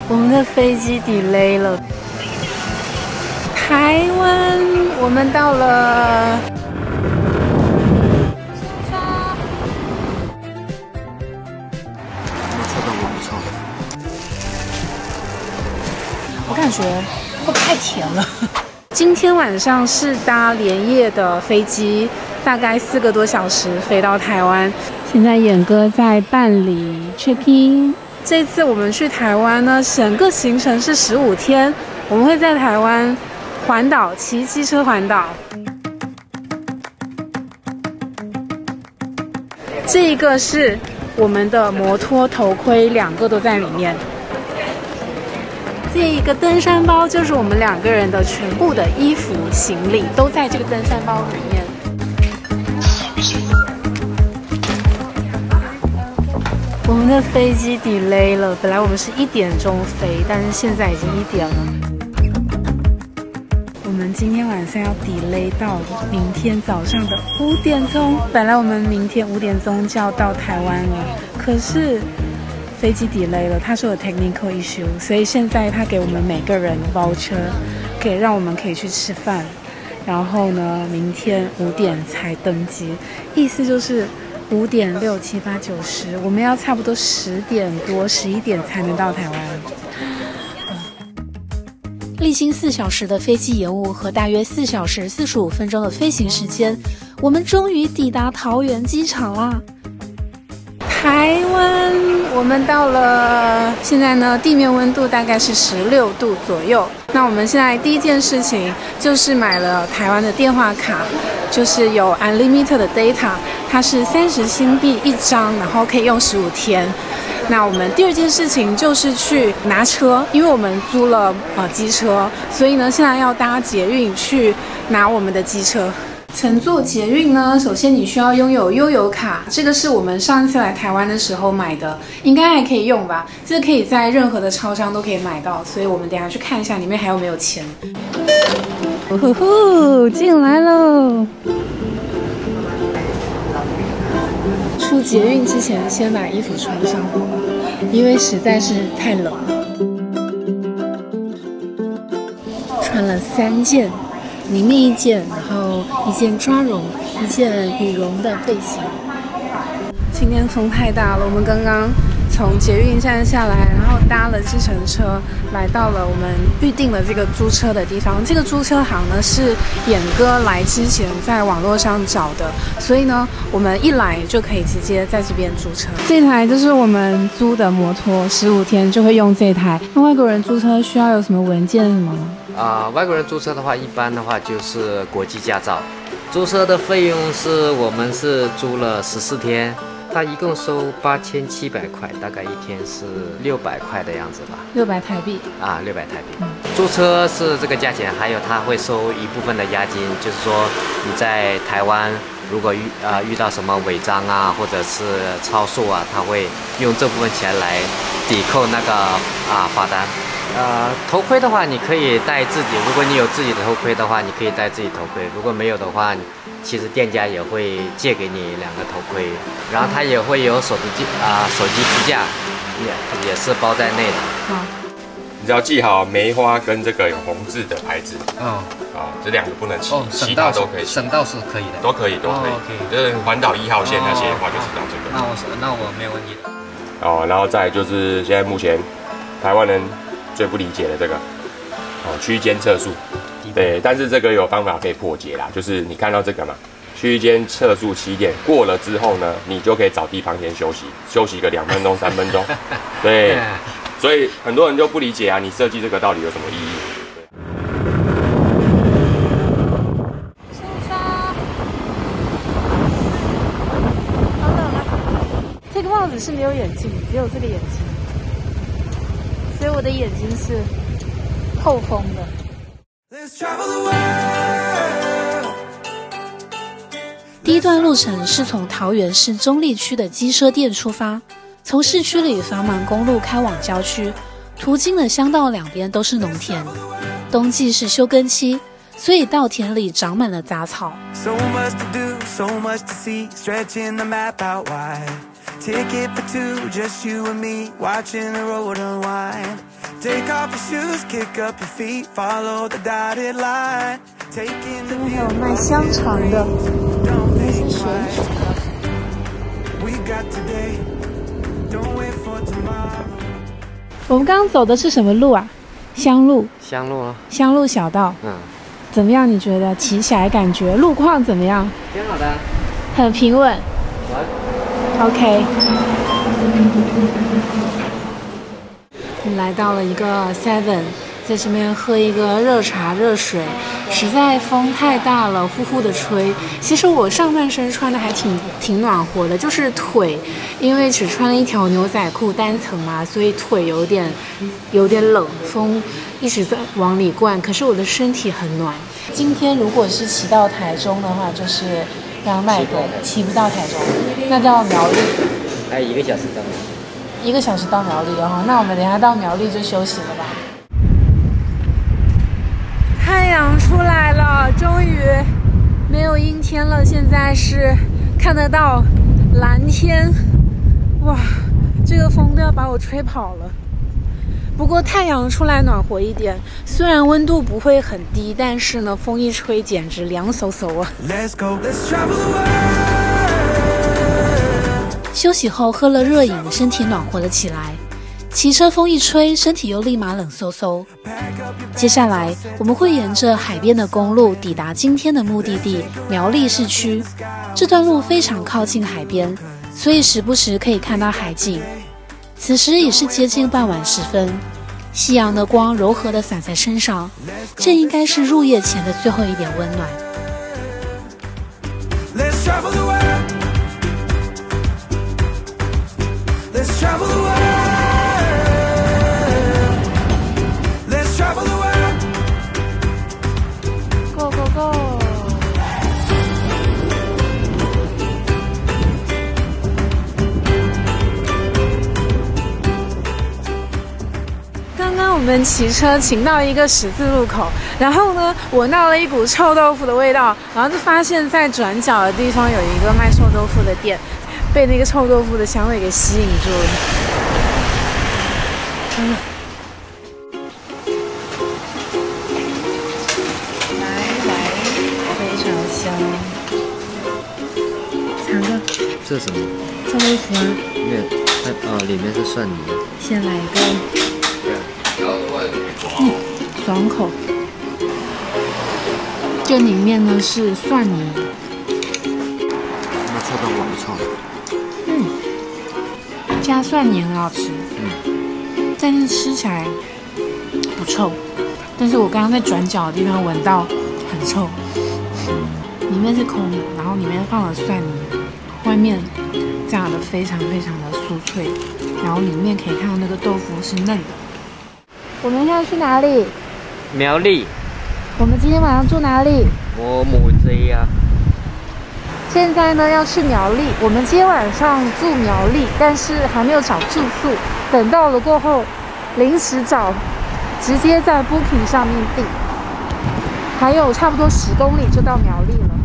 我们的飞机 delay 了。台湾，我们到了。 这个我不错。 我感觉会不会太甜了？今天晚上是搭连夜的飞机，大概4个多小时飞到台湾。现在演哥在办理 check in。这次我们去台湾呢，整个行程是15天，我们会在台湾环岛，骑机车环岛。这一个是我们的摩托头盔，2个都在里面。这一个登山包就是我们2个人的全部的衣服、行李都在这个登山包里面。我们的飞机 delay 了，本来我们是1点钟飞，但是现在已经1点了。我们今天晚上要 delay 到明天早上的5点钟。本来我们明天5点钟就要到台湾了，可是飞机 delay 了，他说有 technical issue， 所以现在他给我们每个人 voucher， 让我们可以去吃饭。然后呢，明天5点才登机，意思就是5点、6、7、8、9、10，我们要差不多10点多、11点才能到台湾。历经4小时的飞机延误和大约4小时45分钟的飞行时间，我们终于抵达桃园机场啦。台湾，我们到了，现在呢，地面温度大概是16度左右。那我们现在第一件事情就是买了台湾的电话卡，就是有 unlimited 的 data， 它是30新币1张，然后可以用15天。那我们第二件事情就是去拿车，因为我们租了机车，所以呢，现在要搭捷运去拿我们的机车。乘坐捷运呢，首先你需要拥有悠游卡，这个是我们上一次来台湾的时候买的，应该还可以用吧？这个可以在任何的超商都可以买到，所以我们等一下去看一下里面还有没有钱。呼呼，进来喽！出捷运之前先把衣服穿上，因为实在是太冷了。穿了3件。里面1件，然后1件抓绒，1件羽绒的背心。今天风太大了，我们刚刚从捷运站下来，然后搭了计程车，来到了我们预定了这个租车的地方。这个租车行呢是演哥来之前在网络上找的，所以呢，我们一来就可以直接在这边租车。这台就是我们租的摩托，15天就会用这台。那外国人租车需要有什么文件什么吗？ 外国人租车的话，一般的话就是国际驾照。租车的费用是我们是租了14天，他一共收8700块，大概1天是600块的样子吧。 600台币啊，600台币。租车是这个价钱，还有他会收一部分的押金，就是说你在台湾如果遇到什么违章啊，或者是超速啊，他会用这部分钱来抵扣那个罚单。头盔的话，你可以戴自己。如果你有自己的头盔的话，你可以戴自己头盔；如果没有的话，其实店家也会借给你2个头盔，然后它也会有手机支架，也是包在内的。 你只要记好梅花跟这个有红字的牌子。这2个不能骑，其他都可以。省道是可以的，都可以。就是环岛1号线那些的话，就是找这个。 那我没有问题的。然后再就是现在目前台湾人最不理解的这个区间测速，对，但是这个有方法可以破解啦，就是你看到这个嘛，区间测速起点过了之后呢，你就可以找地方先休息个2分钟、3分钟，对，所以很多人就不理解啊，你设计这个到底有什么意义？ 好冷啊！这个帽子是没有眼镜，只有这个眼睛。所以我的眼睛是透风的。第一段路程是从桃园市中坜区的机车店出发，从市区里繁忙公路开往郊区，途经的乡道两边都是农田。冬季是休耕期，所以稻田里长满了杂草。Ticket for two, just you and me, watching the road unwind. 这边还有卖香肠的，那是水煮的。我们刚刚走的是什么路啊？乡路。 香路啊。 乡路小道。怎么样？你觉得骑起来感觉路况怎么样？ 挺好的。 很平稳。OK。我们来到了一个 Seven， 在这边喝一个热茶热水，实在风太大了，呼呼的吹。其实我上半身穿的还挺暖和的，就是腿，因为只穿了一条牛仔裤单层嘛，所以腿有点冷，风一直在往里灌。可是我的身体很暖。今天如果是骑到台中的话，就是刚卖的，骑不到台中，那到苗栗， 还有1个小时到。 1个小时到苗栗哦，那我们等一下到苗栗就休息了吧。太阳出来了，终于没有阴天了，现在是看得到蓝天。哇，这个风都要把我吹跑了。不过太阳出来暖和一点，虽然温度不会很低，但是呢，风一吹简直凉飕飕啊。休息后喝了热饮，身体暖和了起来。骑车风一吹，身体又立马冷飕飕。接下来我们会沿着海边的公路抵达今天的目的地苗栗市区。这段路非常靠近海边，所以时不时可以看到海景。此时已是接近傍晚时分，夕阳的光柔和地洒在身上，这应该是入夜前的最后一点温暖。Go go go！ 刚刚我们骑车骑到一个十字路口，然后呢，闻到了一股臭豆腐的味道，然后就发现在转角的地方有一个卖臭豆腐的店，被那个臭豆腐的香味给吸引住了。非常香。尝个。 这是什么？ 臭豆腐啊。 里面是蒜泥。 先来一个。爽口。这里面呢是蒜泥。 那臭豆腐不臭。 加蒜泥很好吃。但是吃起来不臭。但是我刚刚在转角的地方闻到很臭。里面是空的，然后里面放了蒜泥，外面炸得非常非常的酥脆，然后里面可以看到那个豆腐是嫩的。我们现在去哪里？ 苗栗。 我们今天晚上住哪里？ 我母鸡啊。 现在呢要去苗栗，我们今天晚上住苗栗，但是还没有找住宿，等到了过后临时找，直接在 Booking 上面订。还有差不多10公里就到苗栗了。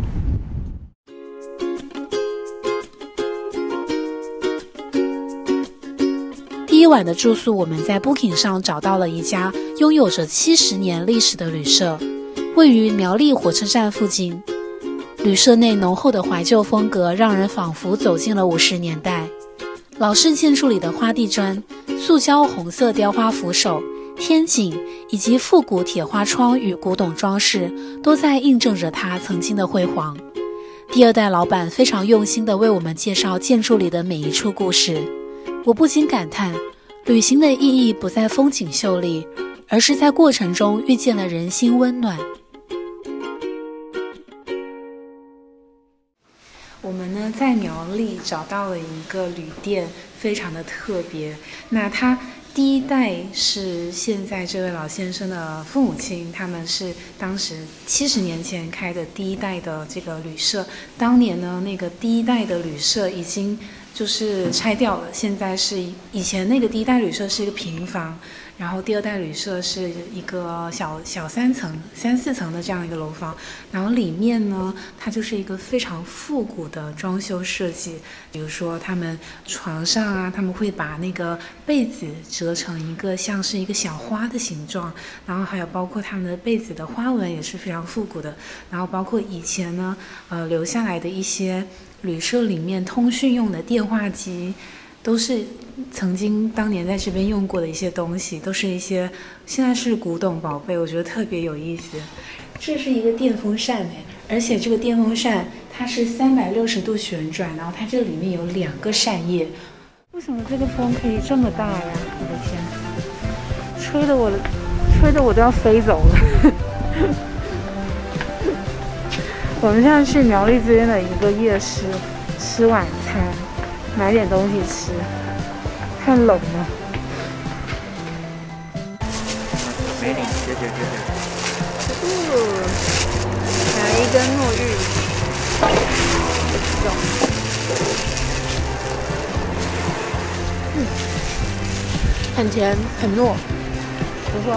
第一晚的住宿，我们在 Booking 上找到了一家拥有着70年历史的旅社，位于苗栗火车站附近。旅社内浓厚的怀旧风格，让人仿佛走进了50年代。老式建筑里的花地砖、塑胶红色雕花扶手、天井以及复古铁花窗与古董装饰，都在印证着它曾经的辉煌。第2代老板非常用心地为我们介绍建筑里的每一处故事，我不禁感叹，旅行的意义不在风景秀丽，而是在过程中遇见了人心温暖。我们呢在苗栗找到了一个旅店，非常的特别。那它第1代是现在这位老先生的父母亲，他们是当时70年前开的第1代的这个旅社。当年呢，那个第1代的旅社已经就是拆掉了，现在是以前那个第1代旅社是一个平房， 然后第2代旅社是一个小3层、3、4层的这样一个楼房，然后里面呢，它就是一个非常复古的装修设计。比如说，他们床上啊，他们会把那个被子折成一个像是一个小花的形状，然后还有包括他们的被子的花纹也是非常复古的。然后包括以前呢，留下来的一些旅社里面通讯用的电话机。都是曾经当年在这边用过的一些东西，都是一些现在是古董宝贝，我觉得特别有意思。这是一个电风扇哎，而且这个电风扇它是360度旋转，然后它这里面有2个扇叶。为什么这个风可以这么大呀？我的天，吹得我都要飞走了。我们现在去苗栗这边的一个夜市吃晚餐。买点东西吃，太冷了。 美女，谢谢。 来一根糯玉，走。很甜，很糯，不错。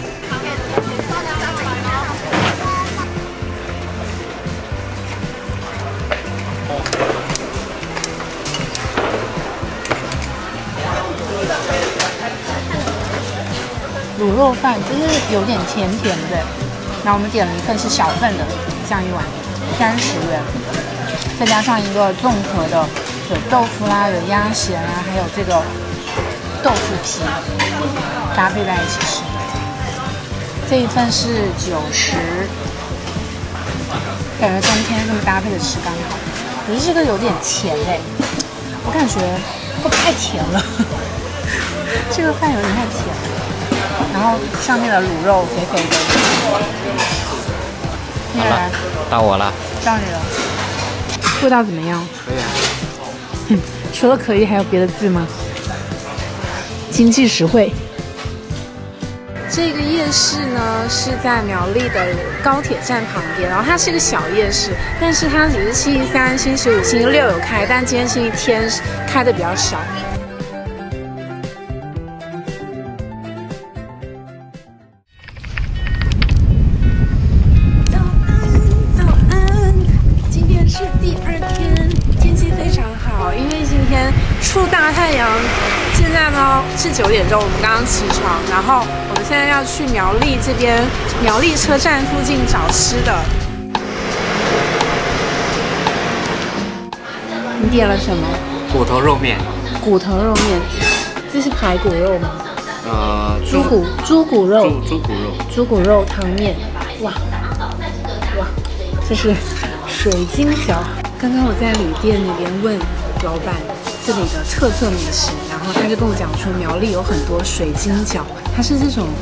卤肉饭就是有点甜甜的，然后我们点了一份是小份的，这样一碗30元，再加上一个综合的，有豆腐啦，有鸭血啦，还有这个豆腐皮搭配在一起吃。这一份是90，感觉冬天这么搭配着吃刚好。可是这个有点甜哎，我感觉会不会太甜了？这个饭有点太甜了。然后上面的卤肉肥肥的。 好了，到我了。 到你了。味道怎么样？ 可以啊。 除了可以，还有别的字吗？经济实惠。这个夜市呢是在苗栗的高铁站旁边，然后它是一个小夜市，但是它只是星期3、星期5、星期6有开，但今天星期天开的比较少。出大太阳，现在呢是9点钟，我们刚刚起床，然后我们现在要去苗栗这边，苗栗车站附近找吃的。你点了什么？ 骨头肉面。 骨头肉面，这是排骨肉吗？猪骨肉。猪骨肉汤面，哇，这是水晶饺。刚刚我在旅店那边问老板这里的特色美食，然后他就跟我讲说，苗栗有很多水晶饺，它是这种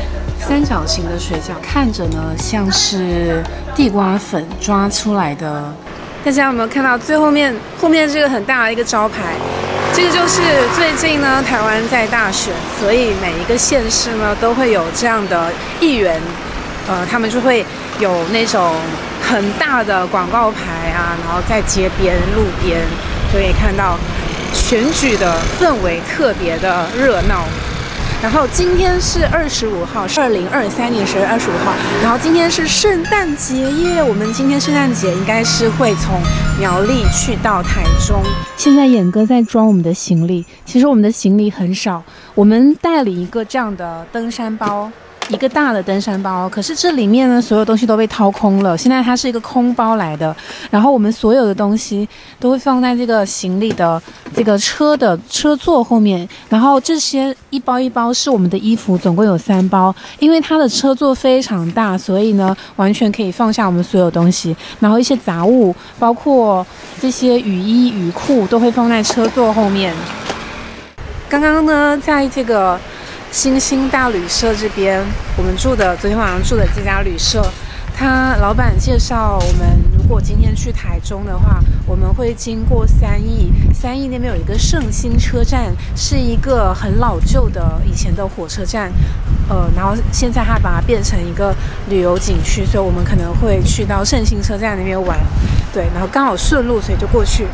3角形的水饺，看着呢像是地瓜粉抓出来的。大家有没有看到最后面这个很大的一个招牌？这个就是最近呢台湾在大选，所以每一个县市呢都会有这样的议员，他们就会有那种很大的广告牌啊，然后在街边、路边就可以看到选举的氛围特别的热闹。然后今天是25号，是2023年10月25号。然后今天是圣诞节耶，我们今天圣诞节应该是会从苗栗去到台中。现在眼哥在装我们的行李，其实我们的行李很少，我们带了一个这样的登山包。一个大的登山包，可是这里面呢，所有东西都被掏空了。现在它是一个空包来的，然后我们所有的东西都会放在这个行李的这个车座后面，然后这些一包一包是我们的衣服，总共有3包。因为它的车座非常大，所以呢，完全可以放下我们所有东西。然后一些杂物，包括这些雨衣、雨裤，都会放在车座后面。刚刚呢，在这个星星大旅社这边，我们昨天晚上住的这家旅社，他老板介绍我们，如果今天去台中的话，我们会经过3义那边有一个圣心车站，是一个很老旧的以前的火车站，然后现在它把它变成一个旅游景区，所以我们可能会去到圣心车站那边玩，对，然后刚好顺路，所以就过去。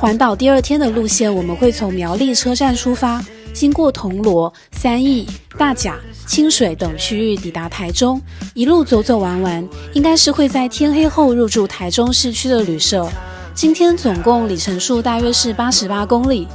环岛第2天的路线，我们会从苗栗车站出发，经过铜锣、三义、大甲、清水等区域抵达台中，一路走走玩玩，应该是会在天黑后入住台中市区的旅社。今天总共里程数大约是88公里。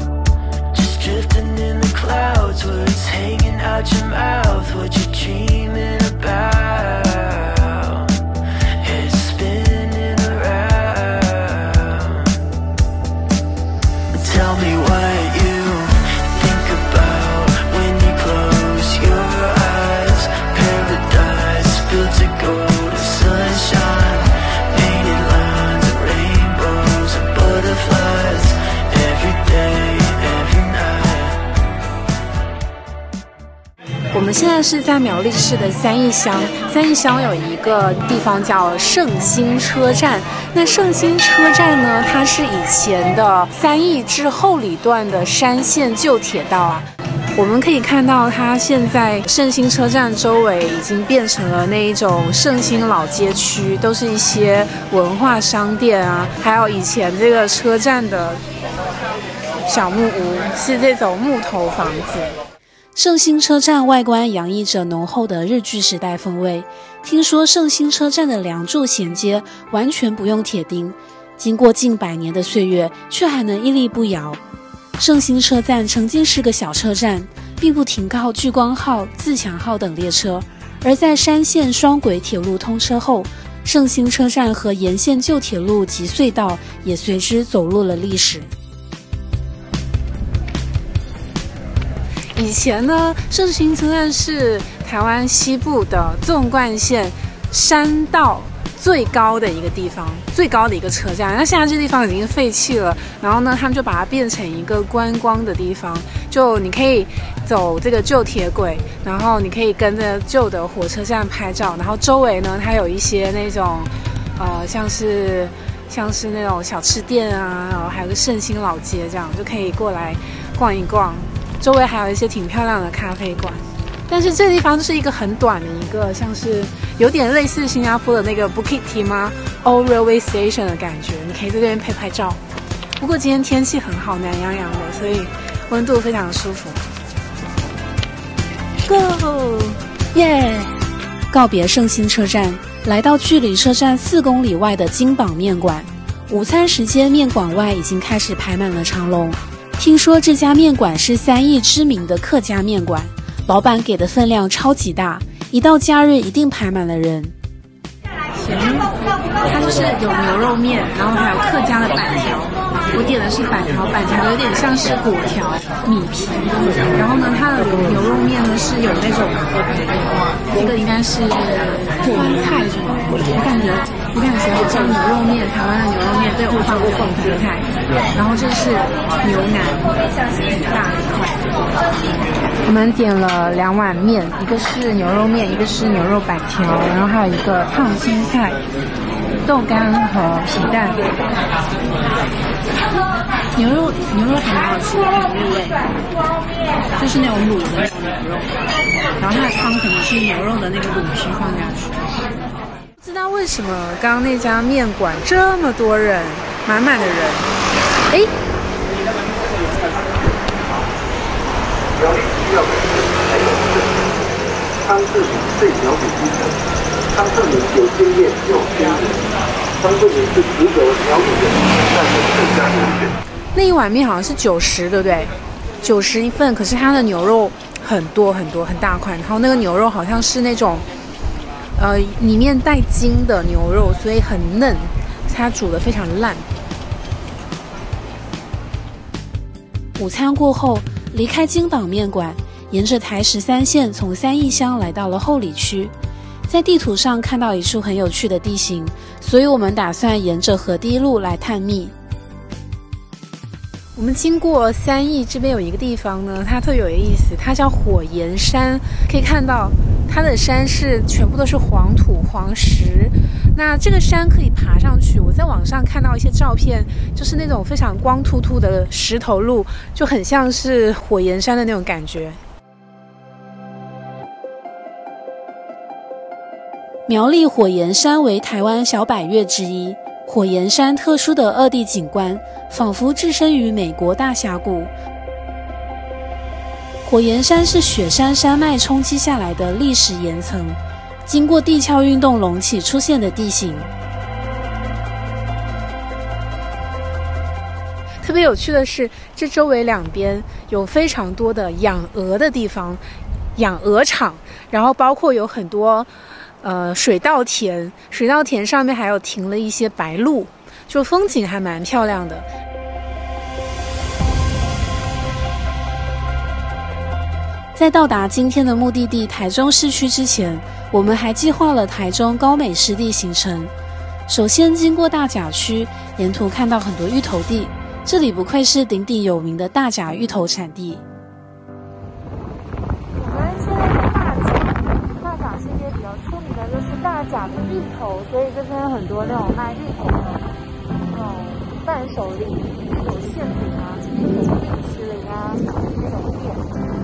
我们现在是在苗栗市的三义乡，三义乡有一个地方叫圣心车站。那圣心车站呢，它是以前的三义至后里段的山线旧铁道啊。我们可以看到，它现在圣心车站周围已经变成了那一种圣心老街区，都是一些文化商店啊，还有以前这个车站的小木屋，是这种木头房子。圣心车站外观洋溢着浓厚的日据时代风味。听说圣心车站的梁柱衔接完全不用铁钉，经过近100年的岁月，却还能屹立不摇。圣心车站曾经是个小车站，并不停靠聚光号、自强号等列车，而在山线双轨铁路通车后，圣心车站和沿线旧铁路及隧道也随之走入了历史。以前呢，圣心车站是台湾西部的纵贯线山道最高的一个地方，最高的一个车站。那现在这地方已经废弃了，然后呢，他们就把它变成一个观光的地方。就你可以走这个旧铁轨，然后你可以跟着旧的火车站拍照，然后周围呢，它有一些那种像是那种小吃店啊，然后还有个圣心老街，这样就可以过来逛一逛。周围还有一些挺漂亮的咖啡馆，但是这个地方就是一个很短的一个，像是有点类似新加坡的那个 Bukit Timah Old Railway Station 的感觉，你可以在这边拍照。不过今天天气很好，暖洋洋的，所以温度非常舒服。Go， 耶！告别圣心车站，来到距离车站4公里外的金榜面馆。午餐时间，面馆外已经开始排满了长龙。听说这家面馆是三义知名的客家面馆，老板给的分量超级大，一到假日一定排满了人。它就是有牛肉面，然后还有客家的板条。我点的是板条，板条有点像是粿条米皮，然后呢，它的牛肉面呢是有那种，这个应该是荤菜什么，我感觉这牛肉面，台湾的牛肉面都有放荤菜，然后这是牛腩，大一块。我们点了2碗面，一个是牛肉面，一个是牛肉板条，然后还有一个烫青菜、豆干和皮蛋。牛肉还蛮好吃的，很入味，就是那种卤的那种牛肉，然后它的汤可能是牛肉的那个卤皮放下去。不知道为什么刚刚那家面馆这么多人，满满的人。哎， 汤志敏对苗栗基层，汤志敏有经验有天分，汤志敏是值得苗栗人但是更加优选。 那一碗面好像是90，对不对？90一份，可是它的牛肉很多很多，很大块，然后那个牛肉好像是那种，里面带筋的牛肉，所以很嫩，它煮得非常烂。午餐过后，离开金榜面馆，沿着台13线从三义乡来到了后里区。在地图上看到一处很有趣的地形，所以我们打算沿着河堤路来探秘。我们经过三义这边有一个地方呢，它特别有意思，它叫火焰山。可以看到它的山是全部都是黄土黄石，那这个山可以爬上去。我在网上看到一些照片，就是那种非常光秃秃的石头路，就很像是火焰山的那种感觉。苗栗火焰山为台湾小百岳之一， 火焰山特殊的2D 景观，仿佛置身于美国大峡谷。火焰山是雪山山脉冲击下来的砾石岩层，经过地壳运动隆起出现的地形。特别有趣的是，这周围两边有非常多的养鹅的地方，养鹅场，然后包括有很多水稻田，水稻田上面还有停了一些白鹭，就风景还蛮漂亮的。在到达今天的目的地台中市区之前，我们还计划了台中高美湿地行程。首先经过大甲区，沿途看到很多芋头地，这里不愧是鼎鼎有名的大甲芋头产地。 我们现在在大甲是一个比较出名的就是大甲的芋头，所以这边很多那种卖芋头的那种伴手礼，有馅饼啊、什么米其林啊那种店。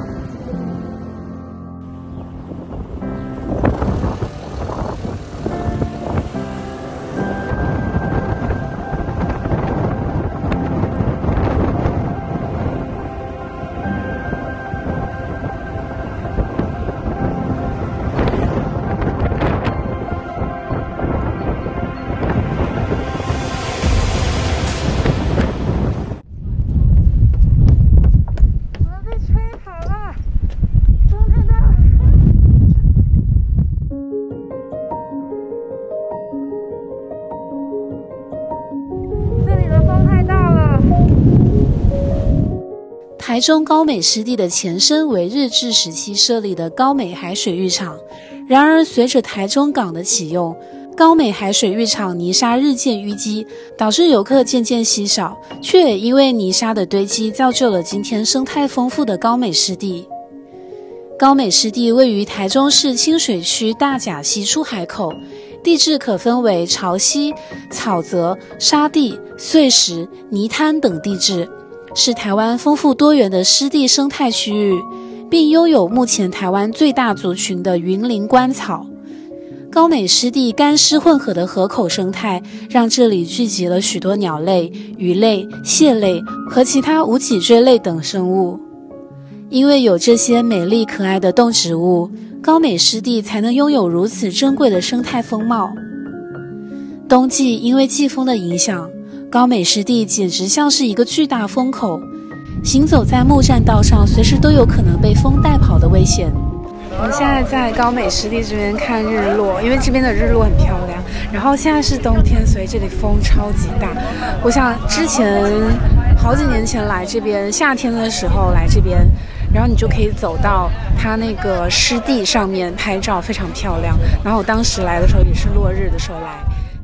台中高美湿地的前身为日治时期设立的高美海水浴场，然而随着台中港的启用，高美海水浴场泥沙日渐淤积，导致游客渐渐稀少，却也因为泥沙的堆积造就了今天生态丰富的高美湿地。高美湿地位于台中市清水区大甲溪出海口，地质可分为潮汐、草泽、沙地、碎石、泥滩等地质，是台湾丰富多元的湿地生态区域，并拥有目前台湾最大族群的云林观草。高美湿地干湿混合的河口生态，让这里聚集了许多鸟类、鱼类、蟹类和其他无脊椎类等生物。因为有这些美丽可爱的动植物，高美湿地才能拥有如此珍贵的生态风貌。冬季因为季风的影响，高美湿地简直像是一个巨大风口，行走在木栈道上，随时都有可能被风带跑的危险。我们现在在高美湿地这边看日落，因为这边的日落很漂亮。然后现在是冬天，所以这里风超级大。我想之前好几年前来这边，夏天的时候来这边，然后你就可以走到它那个湿地上面拍照，非常漂亮。然后我当时来的时候也是落日的时候来。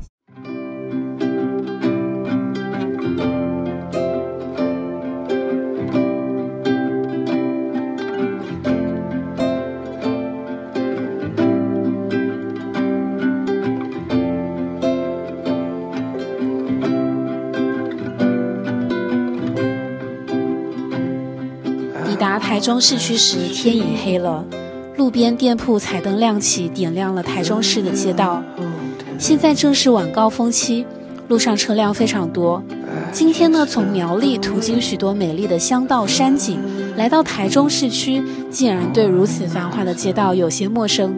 抵达台中市区时，天已黑了，路边店铺彩灯亮起，点亮了台中市的街道。现在正是晚高峰期，路上车辆非常多。今天呢，从苗栗途经许多美丽的乡道山景，来到台中市区，竟然对如此繁华的街道有些陌生。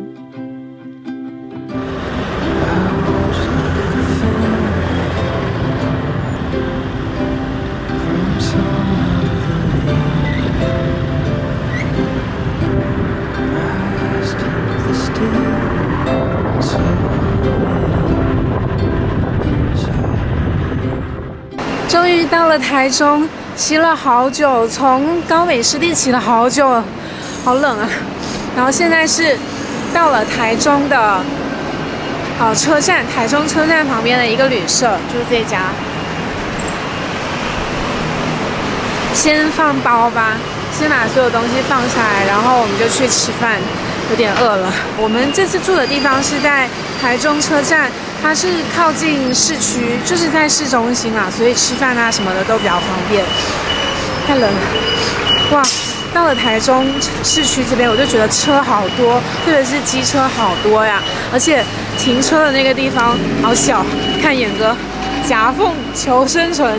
终于到了台中，骑了好久，从高美湿地骑了好久，好冷啊。然后现在是到了台中的车站，台中车站旁边的一个旅社，就是这家。先放包吧，先把所有东西放下来，然后我们就去吃饭，有点饿了。我们这次住的地方是在台中车站，它是靠近市区，就是在市中心啊，所以吃饭啊什么的都比较方便。太冷了，哇！到了台中市区这边，我就觉得车好多，特别是机车好多呀，而且停车的那个地方好小，看眼哥夹缝求生存。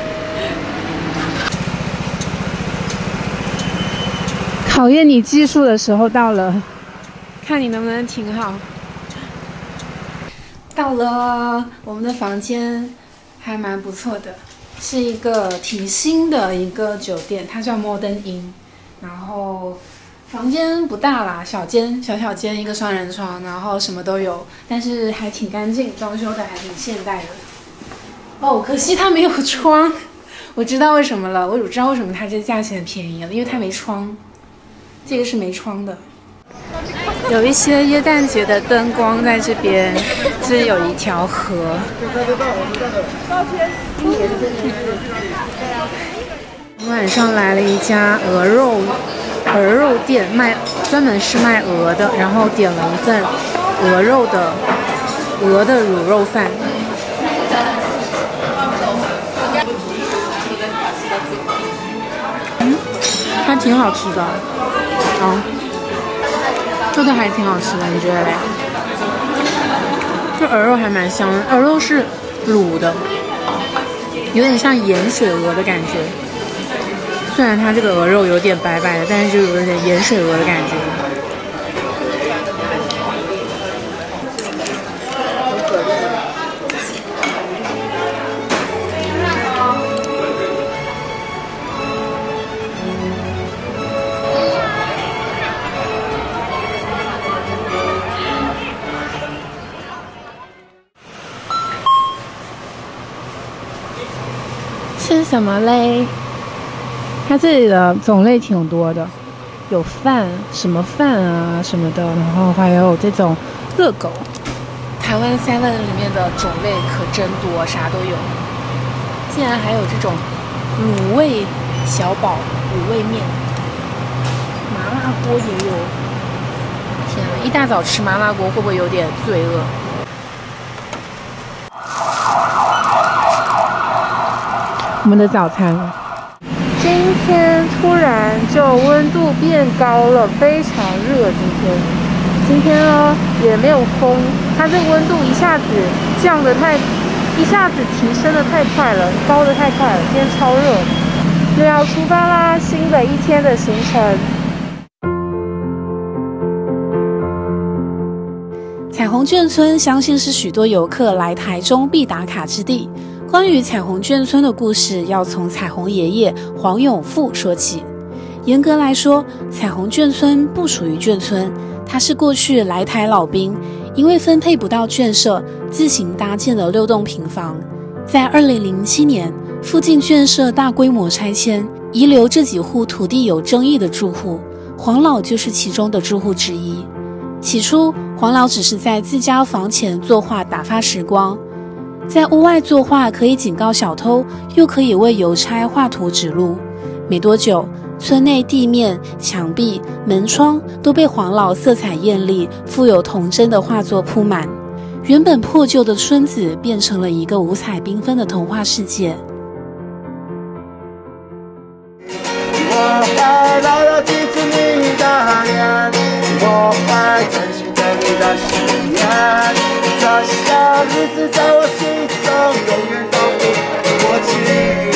考验你技术的时候到了，看你能不能停好。到了，我们的房间还蛮不错的，是一个挺新的一个酒店，它叫 Modern Inn。然后房间不大啦，小间，小间，一个双人床，然后什么都有，但是还挺干净，装修的还挺现代的。哦，可惜它没有窗，我知道为什么了，我知道为什么它这价钱便宜了，因为它没窗。这个是没窗的。有一些耶诞节的灯光在这边，这有一条河。晚上来了一家鹅肉店，专门是卖鹅的，然后点了一份鹅的卤肉饭。还挺好吃的。这个还挺好吃的，你觉得嘞？这鹅肉还蛮香的，鹅肉是卤的，有点像盐水鹅的感觉。虽然它这个鹅肉有点白白的，但是就有点盐水鹅的感觉。吃什么嘞？它这里的种类挺多的，有饭，什么饭啊什么的，然后还有这种热狗。台湾 7-Eleven 里面的种类可真多，啥都有。竟然还有这种卤味小堡、卤味面，麻辣锅也有。天啊，一大早吃麻辣锅会不会有点罪恶？我们的早餐，今天突然就温度变高了，非常热。今天呢也没有风，它这个温度一下子提升的太快了，高的太快了。今天超热，又要出发啦，新的一天的行程。彩虹眷村相信是许多游客来台中必打卡之地。关于彩虹眷村的故事，要从彩虹爷爷黄永富说起。严格来说，彩虹眷村不属于眷村，它是过去来台老兵因为分配不到眷舍，自行搭建的6栋平房。在2007年，附近眷舍大规模拆迁，遗留这几户土地有争议的住户，黄老就是其中的住户之一。起初，黄老只是在自家房前作画打发时光。在屋外作画可以警告小偷，又可以为邮差画图指路。没多久，村内地面、墙壁、门窗都被黄老色彩艳丽、富有童真的画作铺满，原本破旧的村子变成了一个五彩缤纷的童话世界。 我还来了几次你的脸，我还珍惜着你的誓言，这些日子在我心中永远都不过期。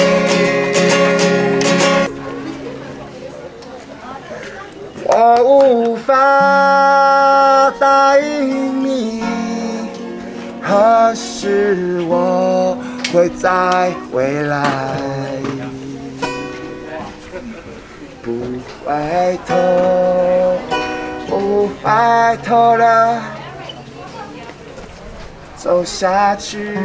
我无法答应你，何时我会再回来。不回头，不回头了，走下去。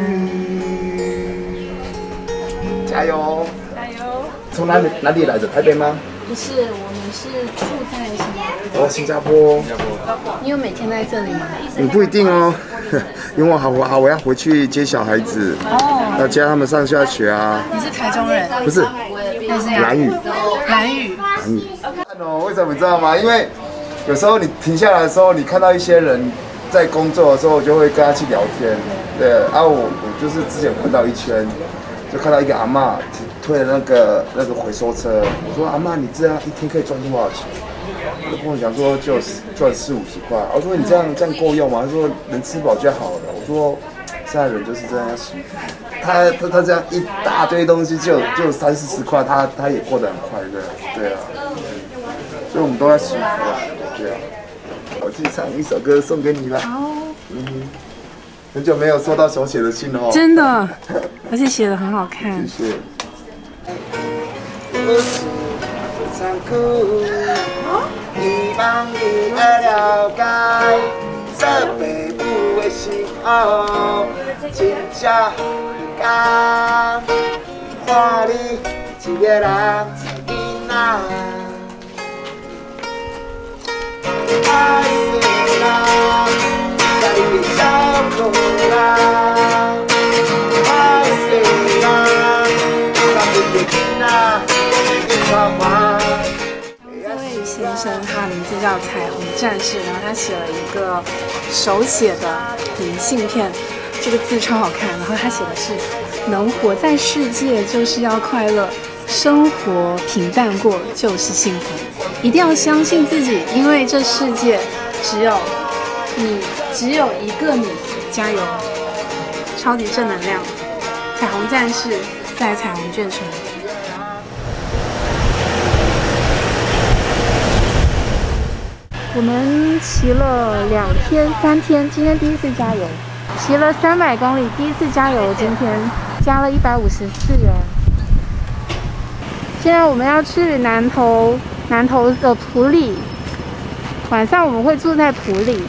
加油！ 加油！ 从哪里来的？台北吗？ 不是，我们是住在新加坡。 哦，新加坡。 你有每天在这里吗？ 不一定哦，因为我要回去接小孩子，要接他们上下学啊。 你是台中人？ 不是，兰屿。 兰屿。 为什么你知道吗？因为有时候你停下来的时候，你看到一些人在工作的时候，我就会跟他去聊天。对啊，我就是之前环岛一圈，就看到一个阿嬷推的那个回收车。我说阿嬷，你这样一天可以赚多少钱？他就跟我讲说就赚40-50块。我说你这样够用吗？他说能吃饱就好了。我说在人就是这样要幸福。他这样一大堆东西就30-40块，他也过得很快乐，对啊，所以我们都要幸福啊，对啊。我去唱一首歌送给你吧。 好， 很久没有收到手写的信哦。 真的，而且写的很好看。 谢谢。希望你会了解，做父母的辛苦，真正不甘。看你一个人一囡仔，爱死啦，家己的照顾啦，爱死啦，家己的囡仔一花花。 先生，他名字叫彩虹战士，然后他写了一个手写的明信片，这个字超好看。然后他写的是：能活在世界就是要快乐，生活平淡过就是幸福。一定要相信自己，因为这世界只有你，只有一个你，加油！超级正能量，彩虹战士在彩虹眷村。我们骑了2天3天，今天第一次加油，骑了300公里，第一次加油，今天加了154元。现在我们要去南投的埔里，晚上我们会住在埔里。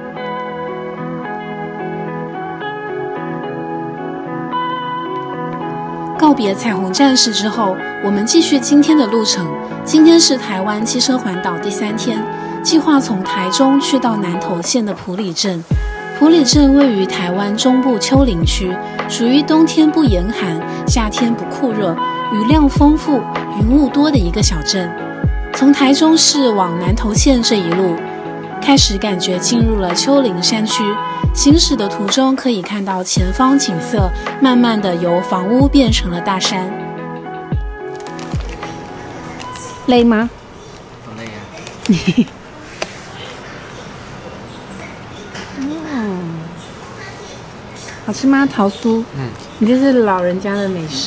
告别彩虹战士之后，我们继续今天的路程。今天是台湾机车环岛第3天。计划从台中去到南投县的埔里镇。埔里镇位于台湾中部丘陵区，属于冬天不严寒、夏天不酷热、雨量丰富、云雾多的一个小镇。从台中市往南投县这一路，开始感觉进入了丘陵山区。行驶的途中可以看到前方景色慢慢的由房屋变成了大山。累吗？ 好累啊。 好吃吗？桃酥？你这是老人家的美食。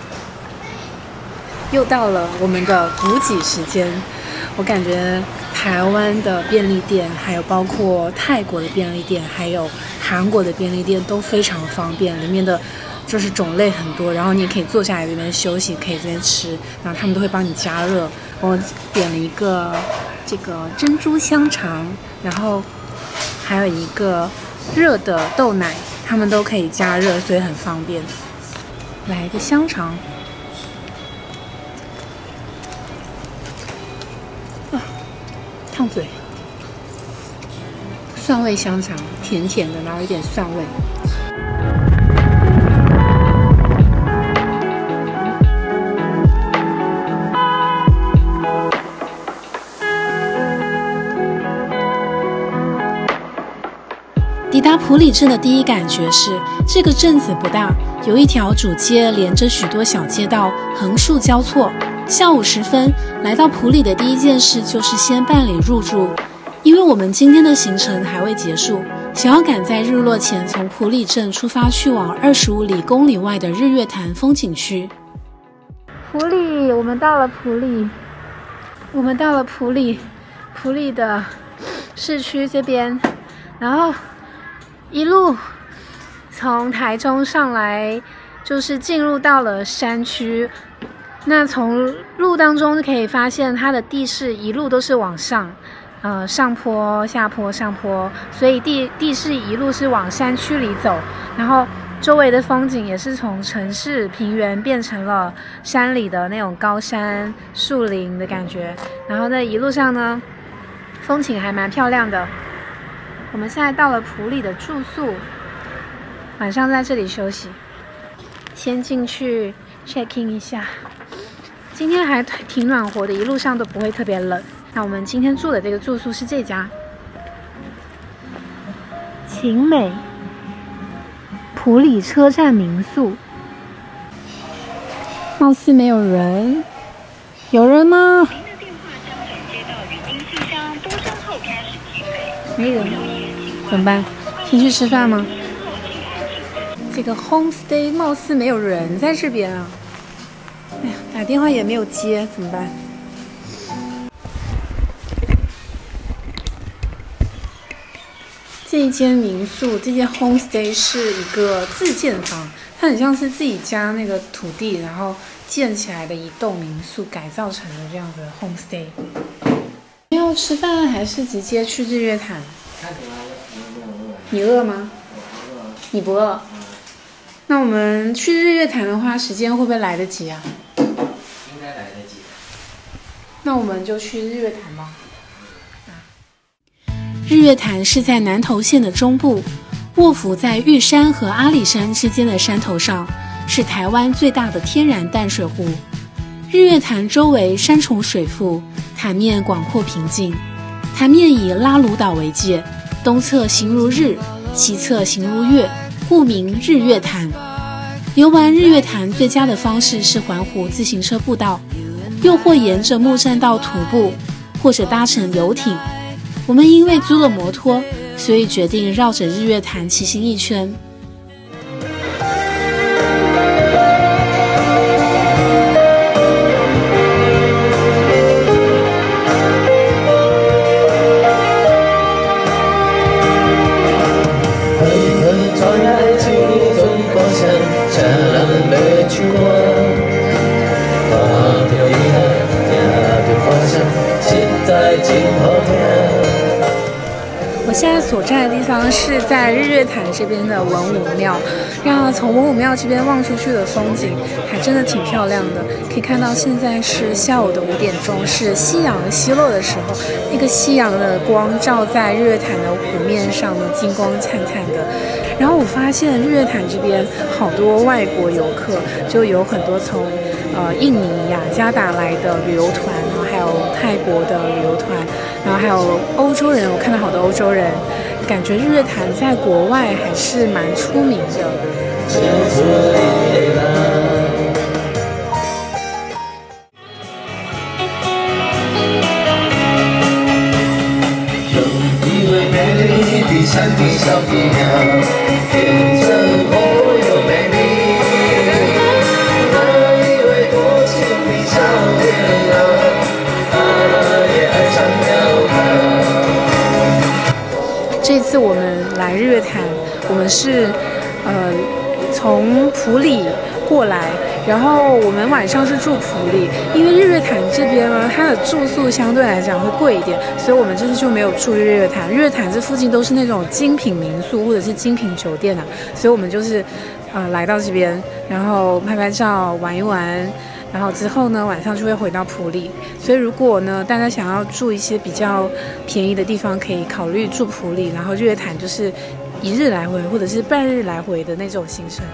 又到了我们的补给时间，我感觉台湾的便利店，还有包括泰国的便利店，还有韩国的便利店都非常方便，里面的就是种类很多，然后你也可以坐下来这边休息，可以这边吃，然后他们都会帮你加热。我点了一个这个珍珠香肠，然后还有一个热的豆奶。他们都可以加热，所以很方便。来一个香肠，烫嘴。蒜味香肠，甜甜的，然后有点蒜味。抵达埔里镇的第一感觉是，这个镇子不大，有一条主街连着许多小街道，横竖交错。下午时分，来到埔里的第一件事就是先办理入住，因为我们今天的行程还未结束，想要赶在日落前从埔里镇出发去往25公里外的日月潭风景区。埔里，我们到了埔里，埔里的市区这边，然后一路从台中上来，就是进入到了山区。那从路当中可以发现，它的地势一路都是往上，上坡、下坡、上坡，所以地势一路是往山区里走。然后周围的风景也是从城市平原变成了山里的那种高山树林的感觉。然后呢，一路上呢，风景还蛮漂亮的。我们现在到了埔里的住宿，晚上在这里休息。先进去 check in 一下，今天还挺暖和的，一路上都不会特别冷。那我们今天住的这个住宿是这家晴美埔里车站民宿，貌似没有人，有人吗？没人，怎么办？先去吃饭吗？ 这个 homestay 貌似没有人在这边啊。哎呀，打电话也没有接，怎么办？这一间民宿，这间 homestay 是一个自建房，它很像是自己家那个土地，然后建起来的一栋民宿，改造成的这样的 homestay。要吃饭还是直接去日月潭？你饿吗？你不饿？那我们去日月潭的话，时间会不会来得及啊？ 应该来得及。 那我们就去日月潭吧。日月潭是在南投县的中部，卧伏在玉山和阿里山之间的山头上，是台湾最大的天然淡水湖。日月潭周围山重水复，潭面广阔平静。潭面以拉鲁岛为界，东侧形如日，西侧形如月，故名日月潭。游玩日月潭最佳的方式是环湖自行车步道，又或沿着木栈道徒步，或者搭乘游艇。我们因为租了摩托，所以决定绕着日月潭骑行一圈。我现在所在的地方是在日月潭这边的文武庙，然后从文武庙这边望出去的风景还真的挺漂亮的。可以看到现在是下午的5点钟，是夕阳西落的时候，那个夕阳的光照在日月潭的湖面上呢，金光灿灿的。然后我发现日月潭这边好多外国游客，就有很多从印尼雅加达来的旅游团，然后还有泰国的旅游团，然后还有欧洲人，我看到好多欧洲人，感觉日月潭在国外还是蛮出名的。 有一位美丽的山地小姑娘，天真活又美丽。那一位多情的少年啊，他也爱上了她。 这次我们来日月潭，我们是从埔里过来，然后我们晚上是住埔里，因为日月潭这边呢，它的住宿相对来讲会贵一点，所以我们这次就没有住日月潭。日月潭这附近都是那种精品民宿或者是精品酒店啊，所以我们就是来到这边，然后拍拍照玩一玩。然后之后呢，晚上就会回到埔里。所以如果呢，大家想要住一些比较便宜的地方，可以考虑住埔里。然后日月潭就是1日来回或者是半日来回的那种行程。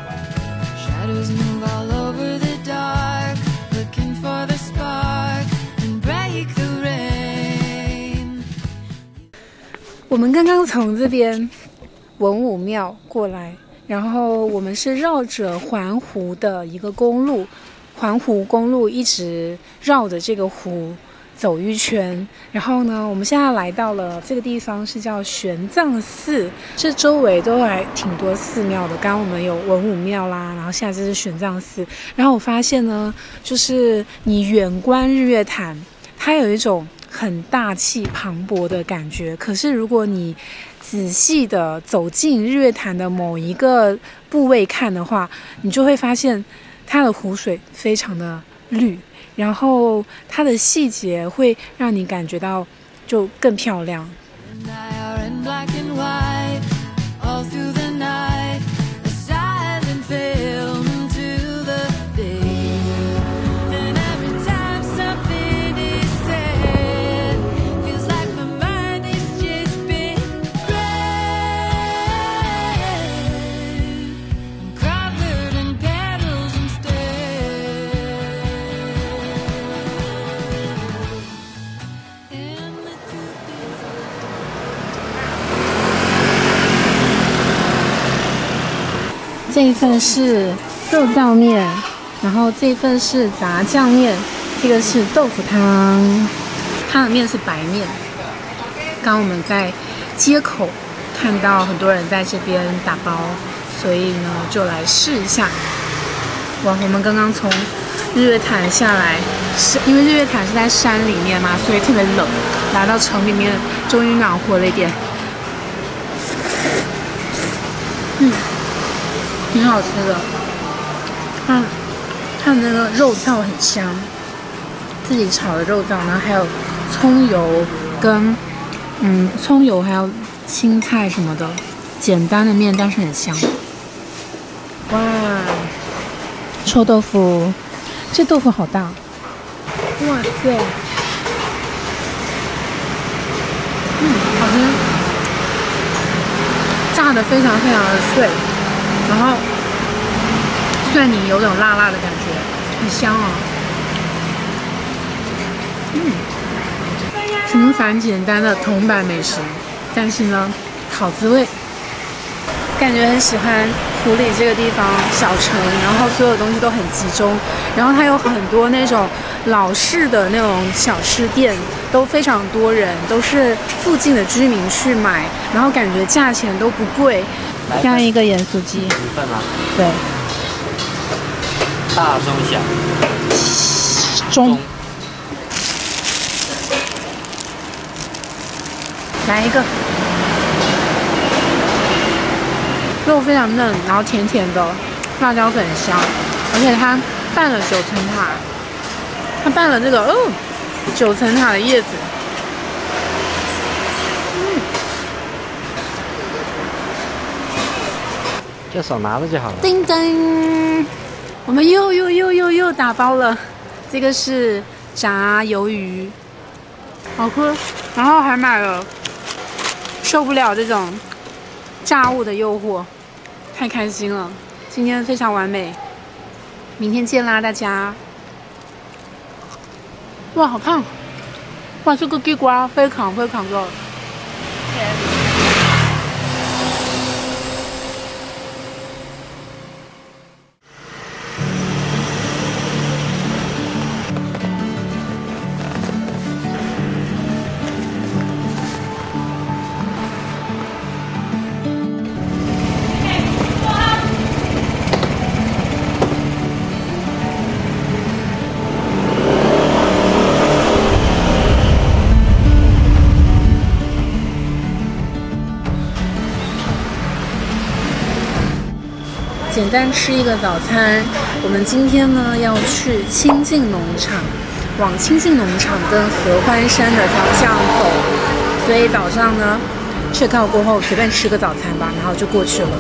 我们刚刚从这边文武庙过来，然后我们是绕着环湖的一个公路。环湖公路一直绕着这个湖走一圈，然后呢，我们现在来到了这个地方是叫玄奘寺，这周围都还挺多寺庙的。刚刚我们有文武庙啦，然后现在这是玄奘寺。然后我发现呢，就是你远观日月潭，它有一种很大气磅礴的感觉。可是如果你仔细的走进日月潭的某一个部位看的话，你就会发现它的湖水非常的绿，然后它的细节会让你感觉到就更漂亮。这一份是肉燥面，然后这一份是炸酱面，这个是豆腐汤，它的面是白面。刚刚我们在街口看到很多人在这边打包， 所以呢就来试一下。哇，我们刚刚从日月潭下来，是因为日月潭是在山里面嘛，所以特别冷。来到城里面，终于暖和了一点。挺好吃的。它的那个肉燥很香，自己炒的肉燥，然后还有葱油跟葱油还有青菜什么的，简单的面但是很香。哇，臭豆腐，这豆腐好大，哇塞，好吃，炸的非常非常的脆，然后蒜泥有种辣辣的感觉，很香哦。平凡简单的铜板美食，但是呢，好滋味。感觉很喜欢埔里这个地方，小城，然后所有东西都很集中，然后它有很多那种老式的那种小吃店，都非常多人，都是附近的居民去买，然后感觉价钱都不贵。像一个盐酥鸡，1 份吗？ 对， 大中小。 中。来一个。肉非常嫩，然后甜甜的，辣椒粉香，而且它拌了9层塔，它拌了这个9层塔的叶子， 就手拿着就好了。 叮叮，我们又打包了，这个是炸鱿鱼，好喝，然后还买了，受不了这种炸物的诱惑，太开心了！今天非常完美，明天见啦，大家！哇，好胖！哇，这个地瓜非常非常的甜。简单吃一个早餐。我们今天呢要去清境农场，往清境农场跟合欢山的方向走，所以早上呢check out过后随便吃个早餐吧，然后就过去了。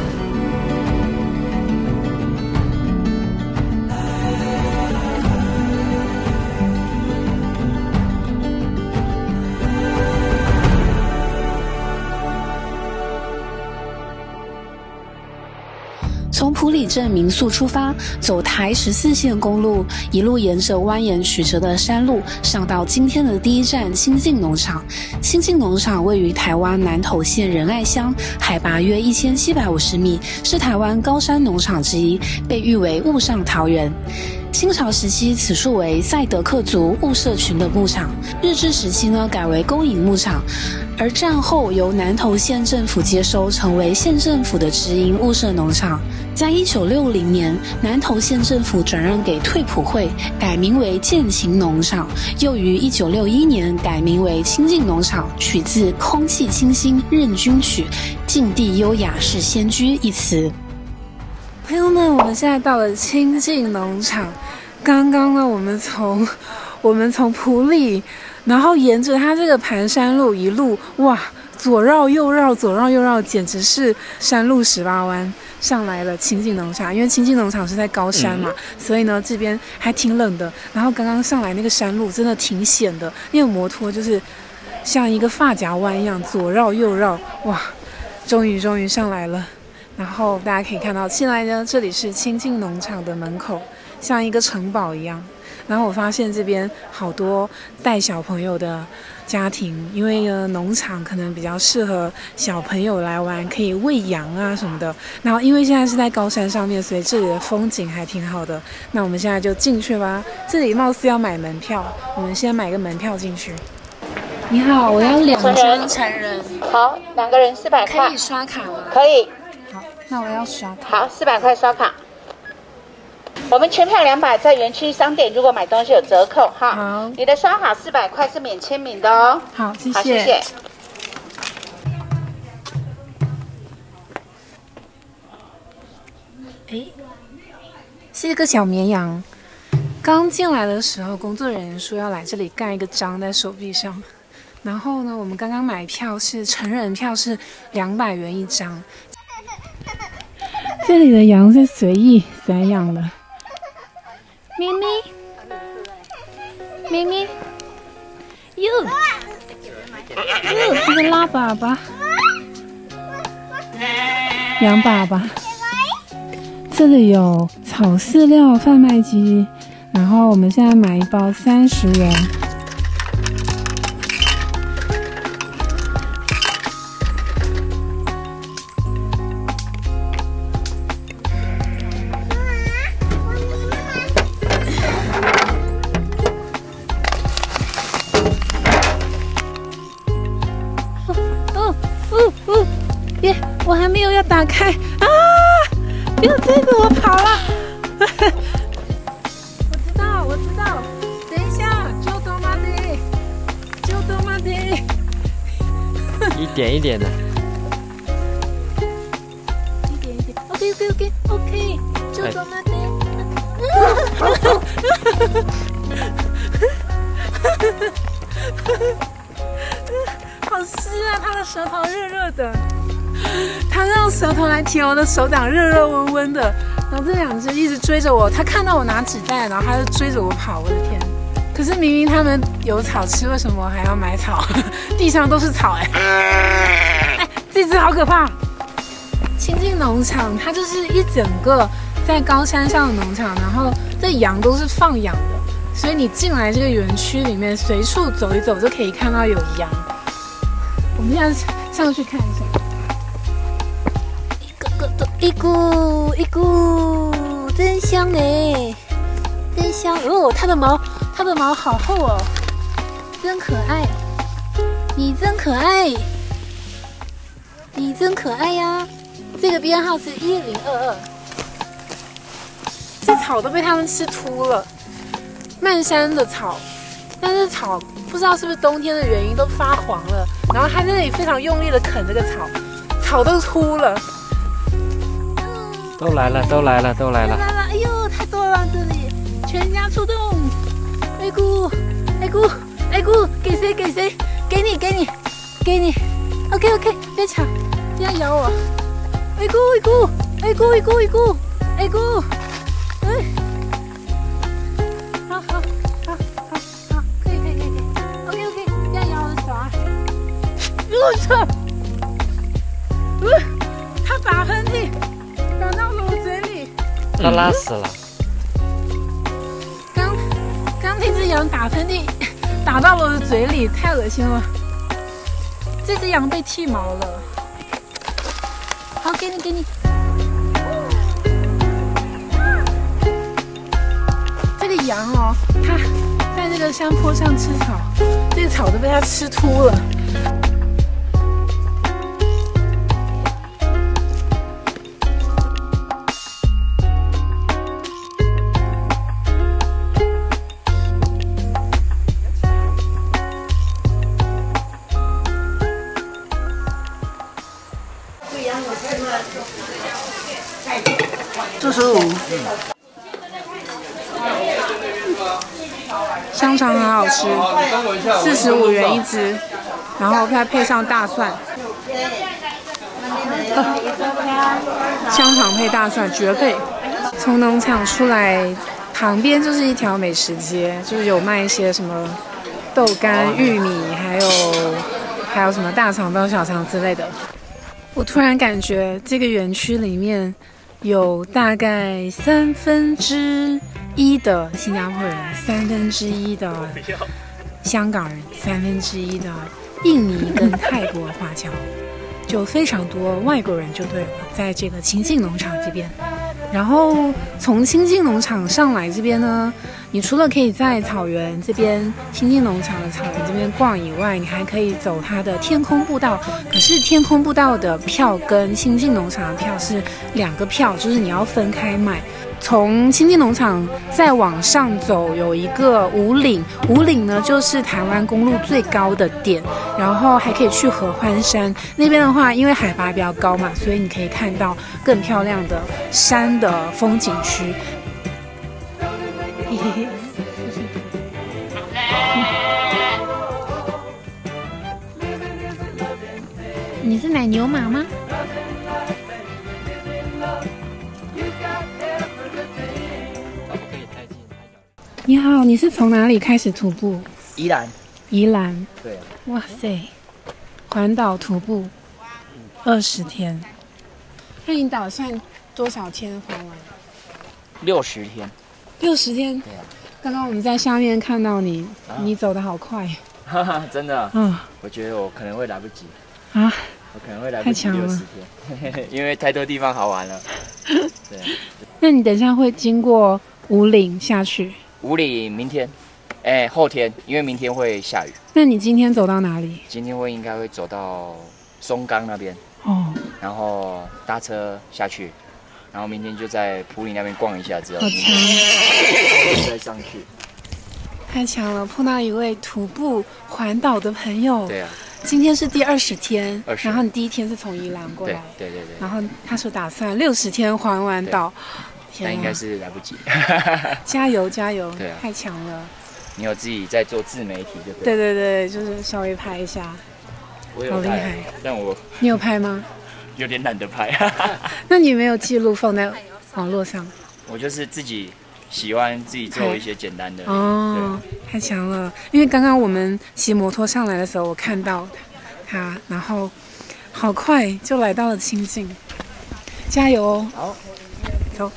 从埔里镇民宿出发，走台14线公路，一路沿着蜿蜒曲折的山路上到今天的第一站清境农场。清境农场位于台湾南投县仁爱乡，海拔约1750米，是台湾高山农场之一，被誉为雾上桃源。清朝时期，此处为赛德克族雾社群的牧场；日治时期呢，改为公营牧场。而战后由南投县政府接收，成为县政府的直营雾社农场。在1960年，南投县政府转让给退普会，改名为建勤农场，又于1961年改名为清境农场，取自空气清新任君曲，境地优雅是仙居一词。朋友们，我们现在到了清境农场。刚刚呢，我们从埔里，然后沿着它这个盘山路一路，哇，左绕右绕，左绕右绕，简直是山路18弯上来了清境农场。因为清境农场是在高山嘛，所以呢这边还挺冷的。然后刚刚上来那个山路真的挺险的，那个摩托就是像一个发夹弯一样，左绕右绕，哇，终于上来了。然后大家可以看到，现在呢这里是清境农场的门口，像一个城堡一样。然后我发现这边好多带小朋友的家庭，因为呢农场可能比较适合小朋友来玩，可以喂羊啊什么的。然后因为现在是在高山上面，所以这里的风景还挺好的。那我们现在就进去吧。这里貌似要买门票，我们先买个门票进去。你好，我要2张成人。 好，2个人400块。 可以刷卡吗？ 可以。 好， 那我要刷卡。 好，400块刷卡。我们全票200，在园区商店如果买东西有折扣哈。 好， 你的刷卡400块是免签名的哦。 好，谢谢。 好，谢谢。 哎，是一个小绵羊。刚进来的时候，工作人员说要来这里盖一个章在手臂上。然后呢，我们刚刚买票是成人票是200元一张。这里的羊是随意散养的。咪咪，咪咪，哟，它在拉粑粑，羊粑粑。这里有草饲料贩卖机，然后我们现在买一包30元。耶！我还没有要打开啊！不要追着我跑了！我知道。等一下，就多玛迪。 一点一点的。 一点。OK，就多玛迪。好湿啊！他的舌头热热的。他让舌头来舔我的手掌，热热温温的。然后这2只一直追着我，他看到我拿纸袋，然后他就追着我跑。我的天！可是明明他们有草吃，为什么还要买草？地上都是草哎！这只好可怕！清境农场它就是一整个在高山上的农场，然后这羊都是放养的，所以你进来这个园区里面，随处走一走就可以看到有羊。我们现在上去看一下。一股，真香呢，真香哦！它的毛好厚哦，真可爱，你真可爱呀！这个编号是1022，这草都被它们吃秃了，漫山的草，但是草不知道是不是冬天的原因都发黄了，然后它在那里非常用力的啃这个草都秃了。 都来了！ 哎呦，太多了！这里全家出动！爱姑，给谁？给你 ！OK， 别抢，不要咬我！爱姑，好，可以 ，OK， 不要咬我的手啊！我操！他打喷嚏。打到了我嘴里， 它拉屎了。 刚那只羊打喷嚏，打到了我的嘴里，太恶心了。这只羊被剃毛了。好，给你。这个羊哦，它在这个山坡上吃草，这个草都被它吃秃了。45，香肠很好吃，45元一只，然后再配上大蒜，香肠配大蒜绝配。从农场出来，旁边就是一条美食街，就是有卖一些什么豆干、玉米，还有什么大肠包小肠之类的。我突然感觉这个园区里面有大概1/3的新加坡人，1/3的香港人，1/3的印尼跟泰国华侨，就非常多外国人就对了，在这个清境农场这边。然后从清境农场上来这边呢， 你除了可以在草原这边清境农场的草原这边逛以外，你还可以走它的天空步道。可是天空步道的票跟清境农场的票是2个票，就是你要分开买。从清境农场再往上走，有一个武岭，武岭呢就是台湾公路最高的点，然后还可以去合欢山那边的话，因为海拔比较高嘛，所以你可以看到更漂亮的山的风景区。你是奶牛马吗？你好，你是从哪里开始徒步？ 宜兰。 宜兰。 对。 哇塞，环岛徒步20天，那你打算多少天环完 ？60天。 60天。 对啊。 刚刚我们在下面看到你，你走得好快。 哈哈，真的。 嗯。 我觉得我可能会来不及。 啊？ 我可能会来不及60天，因为太多地方好玩了。对。 那你等一下会经过武岭下去？ 武岭明天，后天，因为明天会下雨。 那你今天走到哪里？ 今天应该会走到松冈那边。 哦。 然后搭车下去，然后明天就在埔里那边逛一下之后， 好强！ 再上去。 太强了，碰到一位徒步环岛的朋友。 对啊。 今天是第20天， 20 然后你第1天是从宜兰过来。 对。 然后他说打算60天环完岛。 那应该是来不及。 加油加油！ 对啊， 太强了。 你有自己在做自媒体对不对？ 对，就是稍微拍一下。 我有好厉害！ 但你有拍吗？ 有点懒得拍。 那你没有记录放在网络上？ 我就是自己喜欢自己做一些简单的。 哦，太强了！因为刚刚我们骑摩托上来的时候，我看到他，然后好快就来到了清境。加油哦！ 好， 走。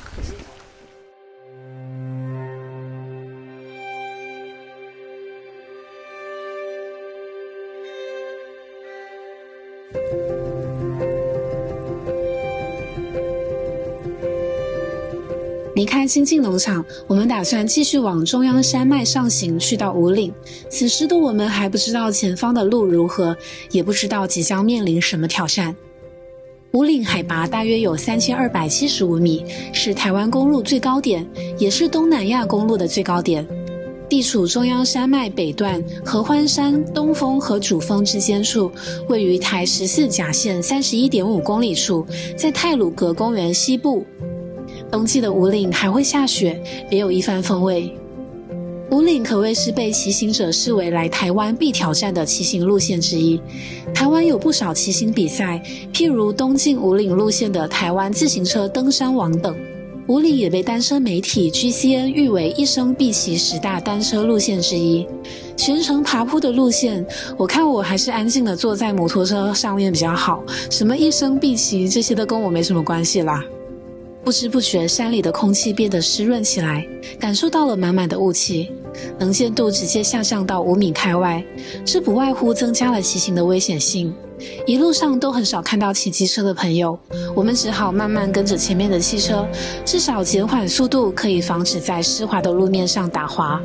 离开清境农场，我们打算继续往中央山脉上行，去到武岭。此时的我们还不知道前方的路如何，也不知道即将面临什么挑战。武岭海拔大约有3275米，是台湾公路最高点，也是东南亚公路的最高点。地处中央山脉北段合欢山东峰和主峰之间处，位于台14甲线31.5公里处，在太鲁阁公园西部。冬季的武岭还会下雪，别有一番风味。武岭可谓是被骑行者视为来台湾必挑战的骑行路线之一。台湾有不少骑行比赛，譬如东进武岭路线的台湾自行车登山王等。武岭也被单车媒体 GCN 誉为一生必骑10大单车路线之一。全程爬坡的路线，我看我还是安静的坐在摩托车上面比较好，什么一生必骑这些都跟我没什么关系啦。不知不觉，山里的空气变得湿润起来，感受到了满满的雾气，能见度直接下降到5米开外，这不外乎增加了骑行的危险性。一路上都很少看到骑机车的朋友，我们只好慢慢跟着前面的汽车，至少减缓速度，可以防止在湿滑的路面上打滑。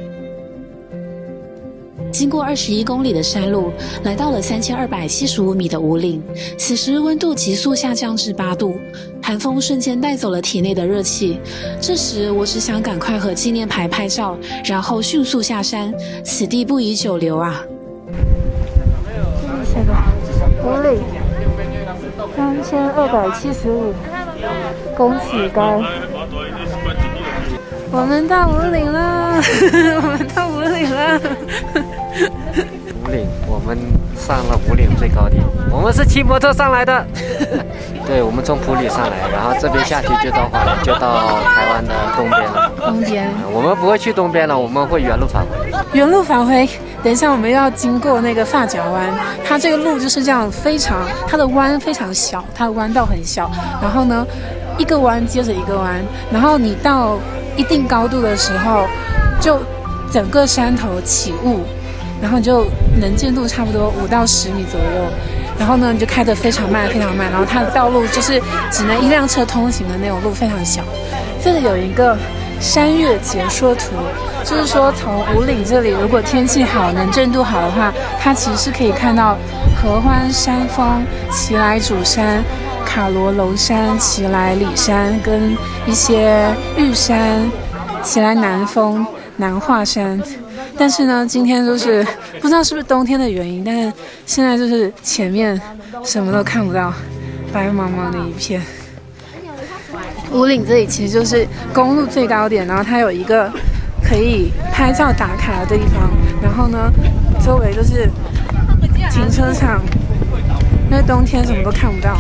经过21公里的山路，来到了3275米的武岭。此时温度急速下降至8度，寒风瞬间带走了体内的热气。这时我只想赶快和纪念牌拍照，然后迅速下山。此地不宜久留啊！这个武岭3275公尺高。我们到武岭了，我们到武岭了。 武岭，我们上了武岭最高点。我们是骑摩托上来的。对，我们从埔里上来，然后这边下去就到花莲，就到台湾的东边了。 东边。 我们不会去东边了，我们会原路返回。 原路返回。等一下我们要经过那个发夹湾，它这个路就是这样，它的弯非常小，它的弯道很小。然后呢，一个弯接着一个弯，然后你到一定高度的时候，就整个山头起雾，然后就能见度差不多5到10米左右。然后呢，你就开得非常慢，非常慢。然后它的道路就是只能1辆车通行的那种路，非常小。这里有一个山岳解说图，就是说从武岭这里，如果天气好、能见度好的话，它其实是可以看到合欢山峰、奇莱主山、卡罗楼山、奇莱里山跟一些玉山、奇莱南峰、南华山。但是呢，今天就是不知道是不是冬天的原因，但是现在就是前面什么都看不到，白茫茫的一片。武岭这里其实就是公路最高点，然后它有一个可以拍照打卡的地方，然后呢，周围就是停车场，因为冬天什么都看不到。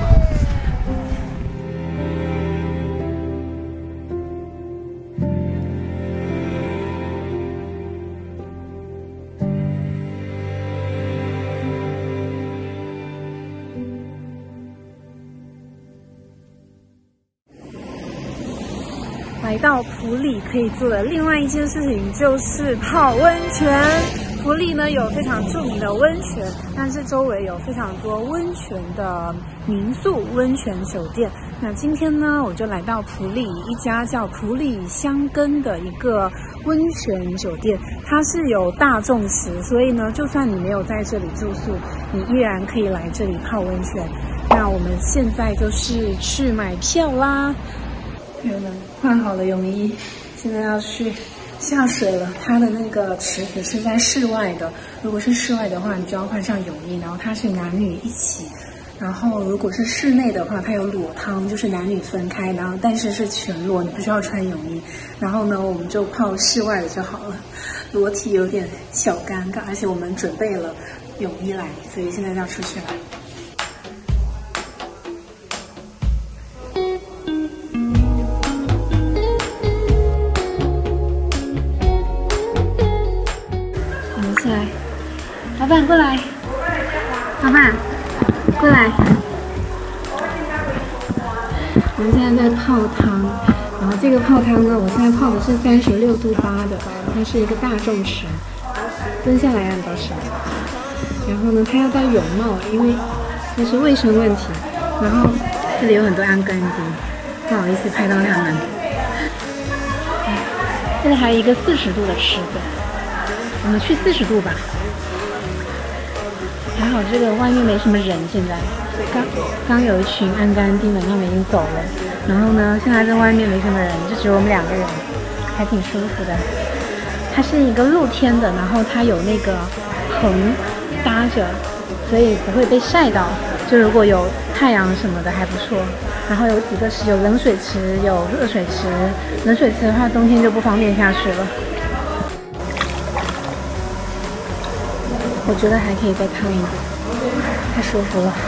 来到埔里可以做的另外一件事情就是泡温泉。埔里呢有非常著名的温泉，但是周围有非常多温泉的民宿、温泉酒店。那今天呢，我就来到埔里一家叫埔里香根的一个温泉酒店，它是有大众池，所以呢，就算你没有在这里住宿，你依然可以来这里泡温泉。那我们现在就是去买票啦。朋友们换好了泳衣，现在要去下水了。它的那个池子是在室外的，如果是室外的话，你就要换上泳衣，然后它是男女一起。然后如果是室内的话，它有裸汤，就是男女分开，然后但是是全裸，你不需要穿泳衣。然后呢，我们就泡室外的就好了，裸体有点小尴尬，而且我们准备了泳衣来，所以现在要出去了。老板过来，老板过来。我们现在在泡汤，然后这个泡汤呢，我现在泡的是36度8的，它是一个大众池，蹲下来按到手。然后呢，它要戴泳帽，因为这是卫生问题。然后这里有很多安干丁，不好意思拍到他们。这里还有一个40度的池子，我们去40度吧。还好这个外面没什么人，现在刚有一群安干丁们，他们已经走了。然后呢，现在在外面没什么人，就只有我们2个人，还挺舒服的。它是一个露天的，然后它有那个棚搭着，所以不会被晒到。就如果有太阳什么的还不错。然后有几个是有冷水池，有热水池。冷水池的话，冬天就不方便下去了。我觉得还可以再烫一点，太舒服了。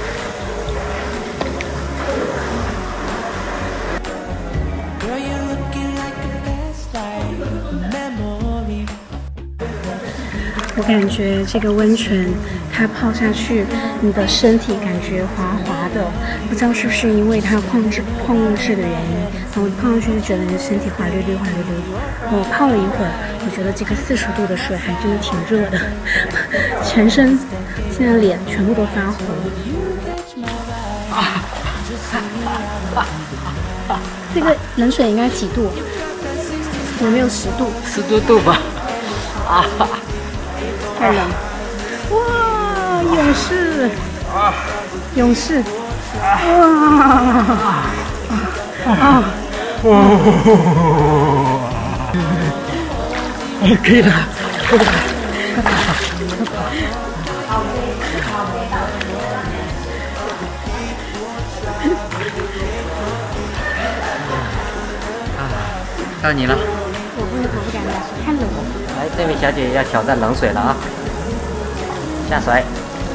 我感觉这个温泉，它泡下去，你的身体感觉滑滑的，不知道是不是因为它矿物质的原因，然后泡上去就觉得你的身体滑溜溜滑溜溜。我泡了一会儿，我觉得这个40度的水还真的挺热的，全身现在脸全部都发红。这个冷水应该几度？有没有10度？10多度吧。太冷！哇，勇士！勇士！可以了，快点！ 到你了。 我不敢下去，太冷了。 来，这位小姐要挑战冷水了啊！下水。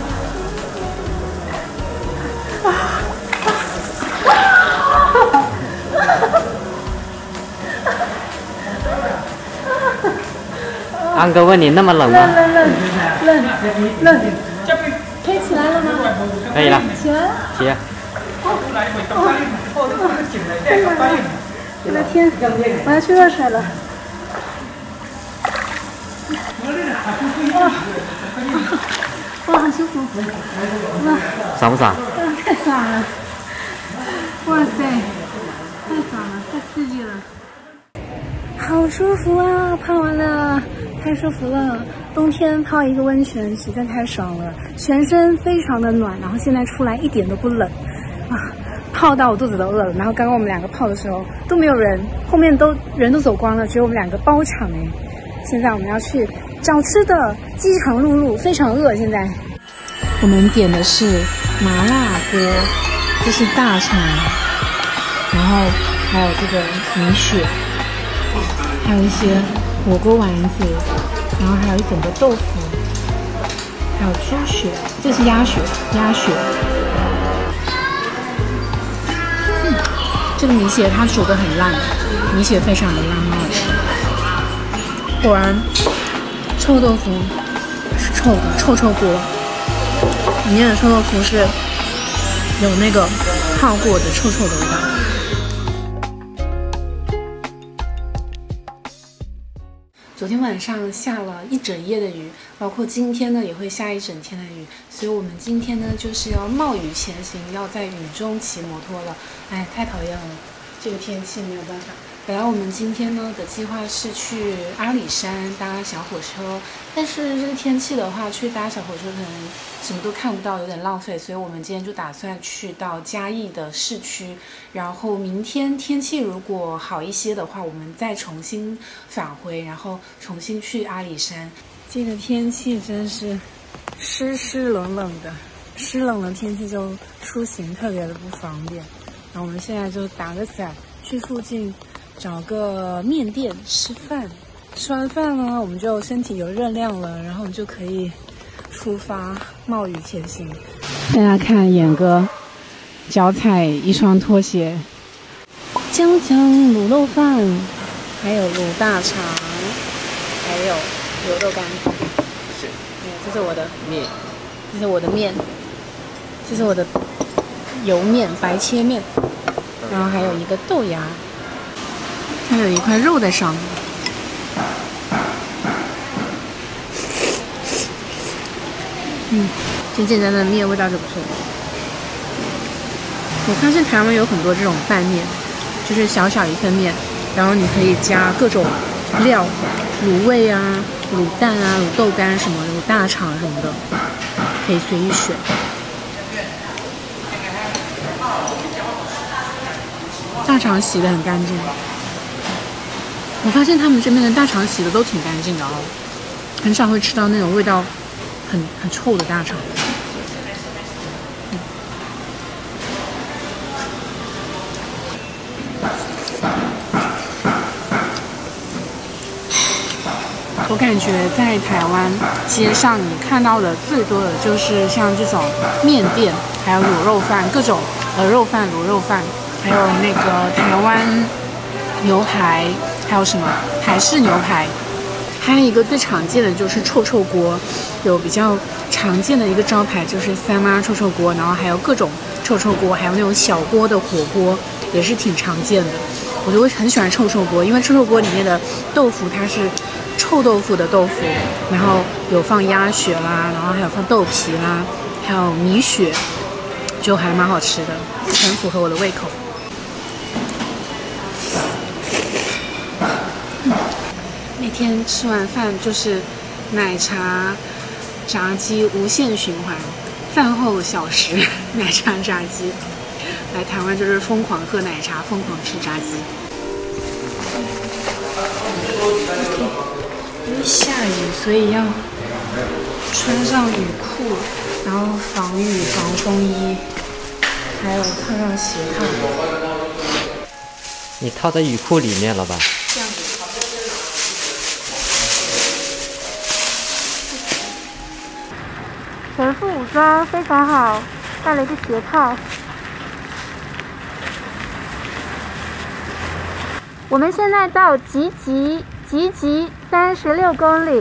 安哥问你那么冷吗？ 冷，可以起来了吗？ 可以了。 起来了。 起来。 我的天，我要去热水了。哇，很舒服。哇， 爽不爽？ 太爽了！哇塞，太爽了，太刺激了。 好舒服啊！泡完了，太舒服了。冬天泡一个温泉实在太爽了，全身非常的暖，然后现在出来一点都不冷啊！泡到我肚子都饿了。然后刚刚我们两个泡的时候都没有人，后面人都走光了，只有我们两个包场哎。现在我们要去找吃的，饥肠辘辘，非常饿。现在我们点的是麻辣锅，这是大肠，然后还有这个米血，还有一些火锅丸子，然后还有一整个豆腐，还有猪血，这是鸭血。这个米血它煮得很烂，米血非常的烂，很好吃。果然，臭豆腐是臭的，臭锅。里面的臭豆腐是有那个泡过的臭的味道。昨天晚上下了一整夜的雨，包括今天呢也会下一整天的雨，所以我们今天呢就是要冒雨前行，要在雨中骑摩托了。哎，太讨厌了，这个天气没有办法。本来我们今天呢的计划是去阿里山搭小火车，但是这个天气的话，去搭小火车可能什么都看不到，有点浪费，所以我们今天就打算去到嘉义的市区，然后明天天气如果好一些的话，我们再重新返回，然后重新去阿里山。这个天气真是湿冷冷的，湿冷的天气就出行特别的不方便。然后我们现在就打个伞，去附近找个面店吃饭，吃完饭呢，我们就身体有热量了，然后我们就可以出发冒雨前行。大家看眼哥脚踩一双拖鞋，江江卤肉饭，还有卤大肠，还有牛肉干。是，这是我的面，这是我的面，这是我的油面，白切面，然后还有一个豆芽。它有一块肉在上面。简简单单的面味道就不错。我发现台湾有很多这种拌面，就是小小一份面，然后你可以加各种料，卤味啊、卤蛋啊、卤豆干什么、卤大肠什么的，可以随意选。大肠洗得很干净。我发现他们这边的大肠洗的都挺干净的哦，很少会吃到那种味道很臭的大肠。我感觉在台湾街上你看到的最多的就是像这种面店，还有卤肉饭，各种鹅肉饭、卤肉饭，还有那个台湾牛排。还有什么台式牛排，还有一个最常见的就是臭锅，有比较常见的一个招牌就是三妈臭锅，然后还有各种臭锅，还有那种小锅的火锅也是挺常见的。我就很喜欢臭锅，因为臭锅里面的豆腐它是臭豆腐的豆腐，然后有放鸭血啦，然后还有放豆皮啦，还有米血，就还蛮好吃的，很符合我的胃口。每天吃完饭就是奶茶、炸鸡无限循环，饭后小食奶茶、炸鸡。来台湾就是疯狂喝奶茶，疯狂吃炸鸡。因为下雨，所以要穿上雨裤，然后防雨、防风衣，还有套上鞋套。 你套在雨裤里面了吧？ 这样子。 全副武装非常好，带了一个鞋套。我们现在到集集36公里。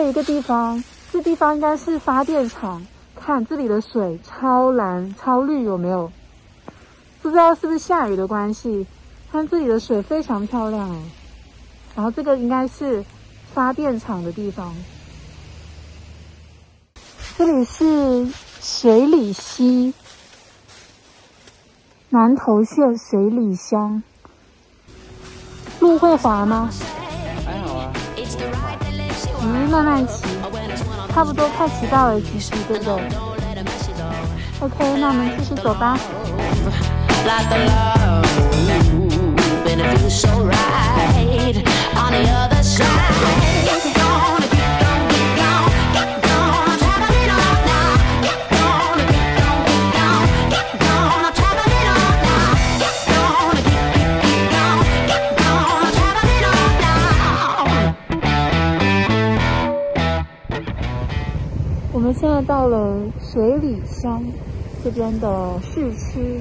有一个地方，这地方应该是发电厂。看这里的水超蓝超绿，有没有？不知道是不是下雨的关系，看这里的水非常漂亮哎。然后这个应该是发电厂的地方。这里是水里溪，南投县水里乡。路会滑吗？ 还好啊。 我们慢慢骑，差不多快骑到了集集，对不对 ？OK， 那我们继续走吧。我们现在到了水里乡这边的市区。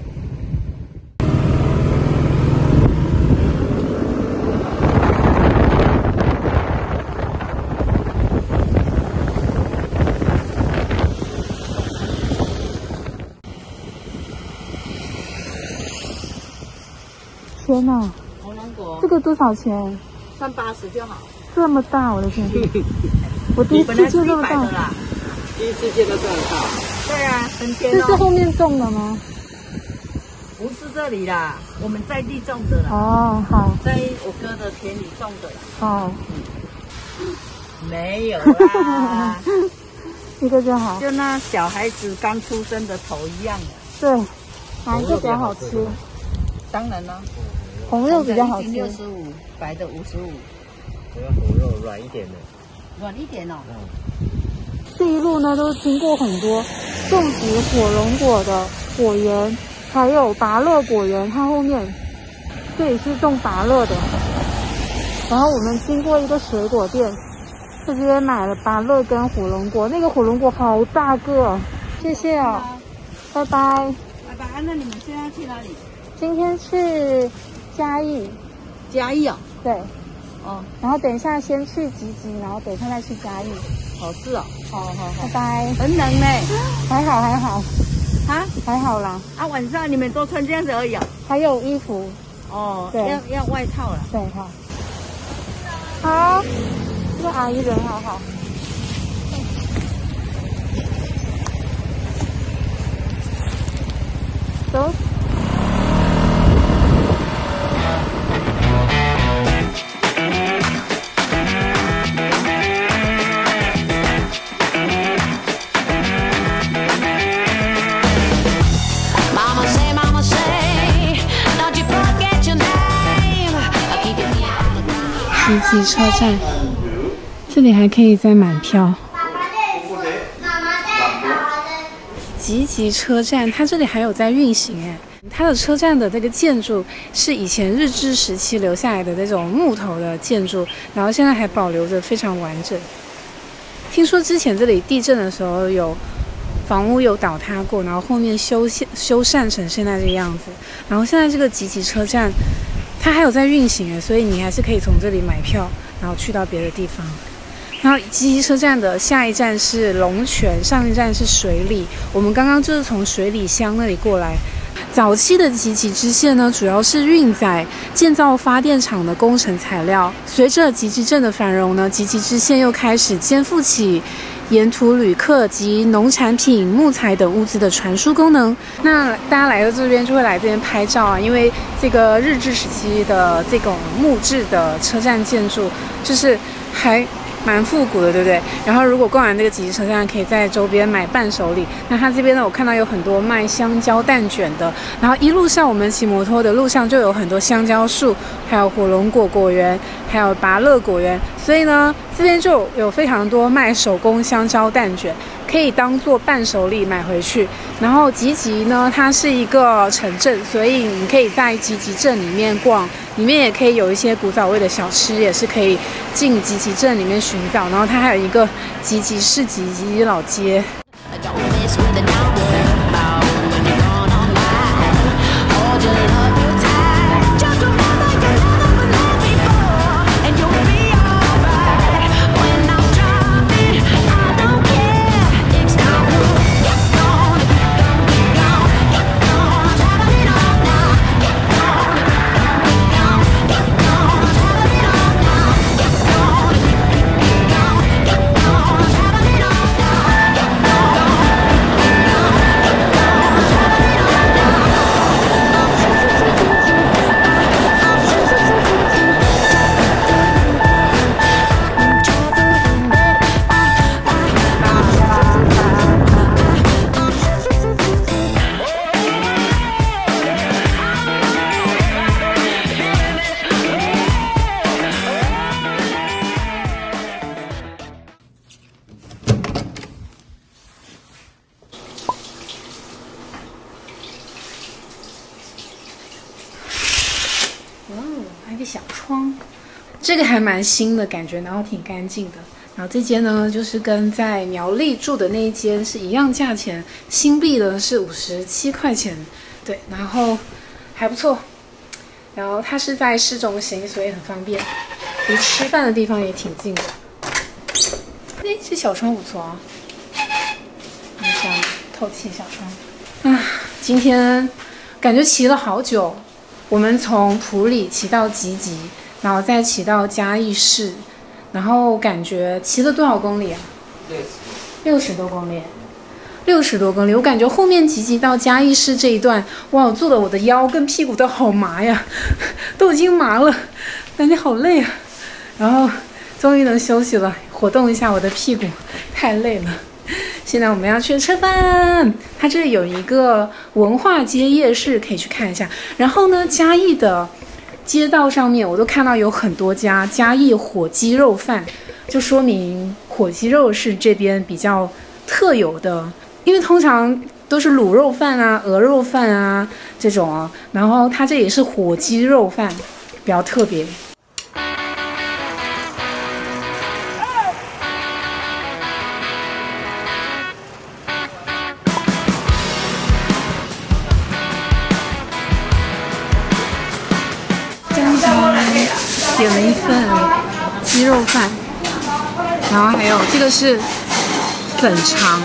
天哪！ 红龙果这个多少钱 ？380就好。 这么大，我的天！我第一次见这么大。 第一次见到这么大。对啊，很甜哦。 这是后面种的吗？ 不是这里啦，我们在地种的啦。 哦，好。 在我哥的田里种的啦。 哦。 没有啦。 一个就好。 就那小孩子刚出生的头一样的。 对，哪一个比较好吃？ 当然啦， 红肉比较好吃。 65，白的55。 我要红肉软一点的。 软一点哦。 这一路呢，都经过很多种植火龙果的果园，还有芭乐果园。它后面这里是种芭乐的。然后我们经过一个水果店，在这边买了芭乐跟火龙果。那个火龙果好大个，谢谢哦，拜拜。 拜拜。那你们现在去哪里？ 今天去嘉义。 嘉义哦。 对。 哦。 然后等一下先去集集，然后等一下再去嘉义。 好是哦。好， 拜拜。 很冷呢。 还好。 啊？ 还好啦。 啊，晚上你们都穿这样子而已啊？ 还有衣服。 哦。 对。 要外套了。 对，好。好，这个阿姨人好好。走。集集车站，这里还可以再买票。集集车站，它这里还有在运行哎。它的车站的这个建筑是以前日治时期留下来的那种木头的建筑，然后现在还保留着非常完整。听说之前这里地震的时候有房屋有倒塌过，然后后面修缮成现在这个样子。然后现在这个集集车站它还有在运行诶，所以你还是可以从这里买票，然后去到别的地方。然后集集车站的下一站是龙泉，上一站是水里。我们刚刚就是从水里乡那里过来。早期的集集支线呢，主要是运载建造发电厂的工程材料。随着集集镇的繁荣呢，集集支线又开始肩负起沿途旅客及农产品、木材等物资的传输功能。那大家来到这边就会来这边拍照啊，因为这个日治时期的这种木质的车站建筑，就是还蛮复古的，对不对？然后如果逛完这个集集车站，可以在周边买伴手礼。那它这边呢，我看到有很多卖香蕉蛋卷的，然后一路上我们骑摩托的路上就有很多香蕉树，还有火龙果果园，还有芭乐果园，所以呢，这边就有非常多卖手工香蕉蛋卷，可以当做伴手礼买回去。然后集集呢，它是一个城镇，所以你可以在集集镇里面逛，里面也可以有一些古早味的小吃，也是可以进集集镇里面寻找。然后它还有一个集集市集、集集老街。 这个还蛮新的感觉，然后挺干净的。然后这间呢，就是跟在苗栗住的那一间是一样价钱，新币呢是57块钱，对，然后还不错。然后它是在市中心，所以很方便，离吃饭的地方也挺近的。哎，这小窗不错啊，这样透气小窗。啊，今天感觉骑了好久，我们从埔里骑到集集，然后再骑到嘉义市。然后感觉骑了多少公里啊？60多公里，60多公里。我感觉后面集集到嘉义市这一段，哇，我做的我的腰跟屁股都好麻呀，都已经麻了，感觉好累啊。然后终于能休息了，活动一下我的屁股，太累了。现在我们要去吃饭，它这里有一个文化街夜市可以去看一下。然后呢，嘉义的街道上面我都看到有很多家嘉义火鸡肉饭，就说明火鸡肉是这边比较特有的，因为通常都是卤肉饭啊、鹅肉饭啊这种啊，然后它这也是火鸡肉饭，比较特别。点了一份鸡肉饭，然后还有这个是粉肠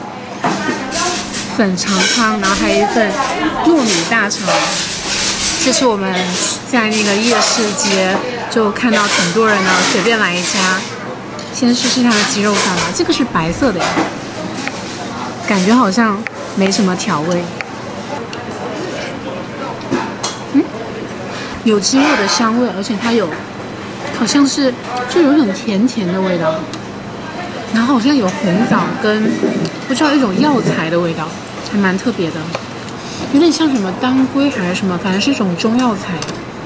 汤，然后还有一份糯米大肠。这是我们在那个夜市街就看到挺多人呢，随便来一家。先试试它的鸡肉饭吧，这个是白色的呀，感觉好像没什么调味。有鸡肉的香味，而且它有好像是就有一种甜甜的味道，然后好像有红枣跟不知道一种药材的味道，还蛮特别的，有点像什么当归还是什么，反正是一种中药材。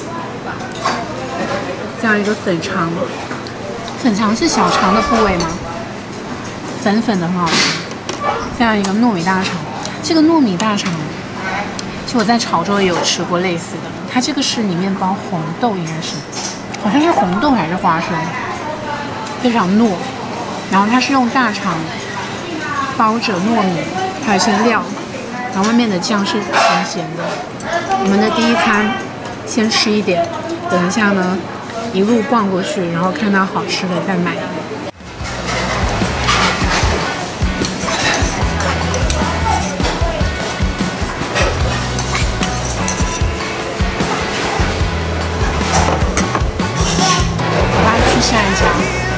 这样一个粉肠，粉肠是小肠的部位吗？粉粉的很好吃。这样一个糯米大肠，这个糯米大肠其实我在潮州也有吃过类似的，它这个是里面包红豆，应该是，好像是红豆还是花生，非常糯。然后它是用大肠包着糯米，还有一些料，然后外面的酱是咸咸的。我们的第一餐先吃一点，等一下呢一路逛过去，然后看到好吃的再买。下一家，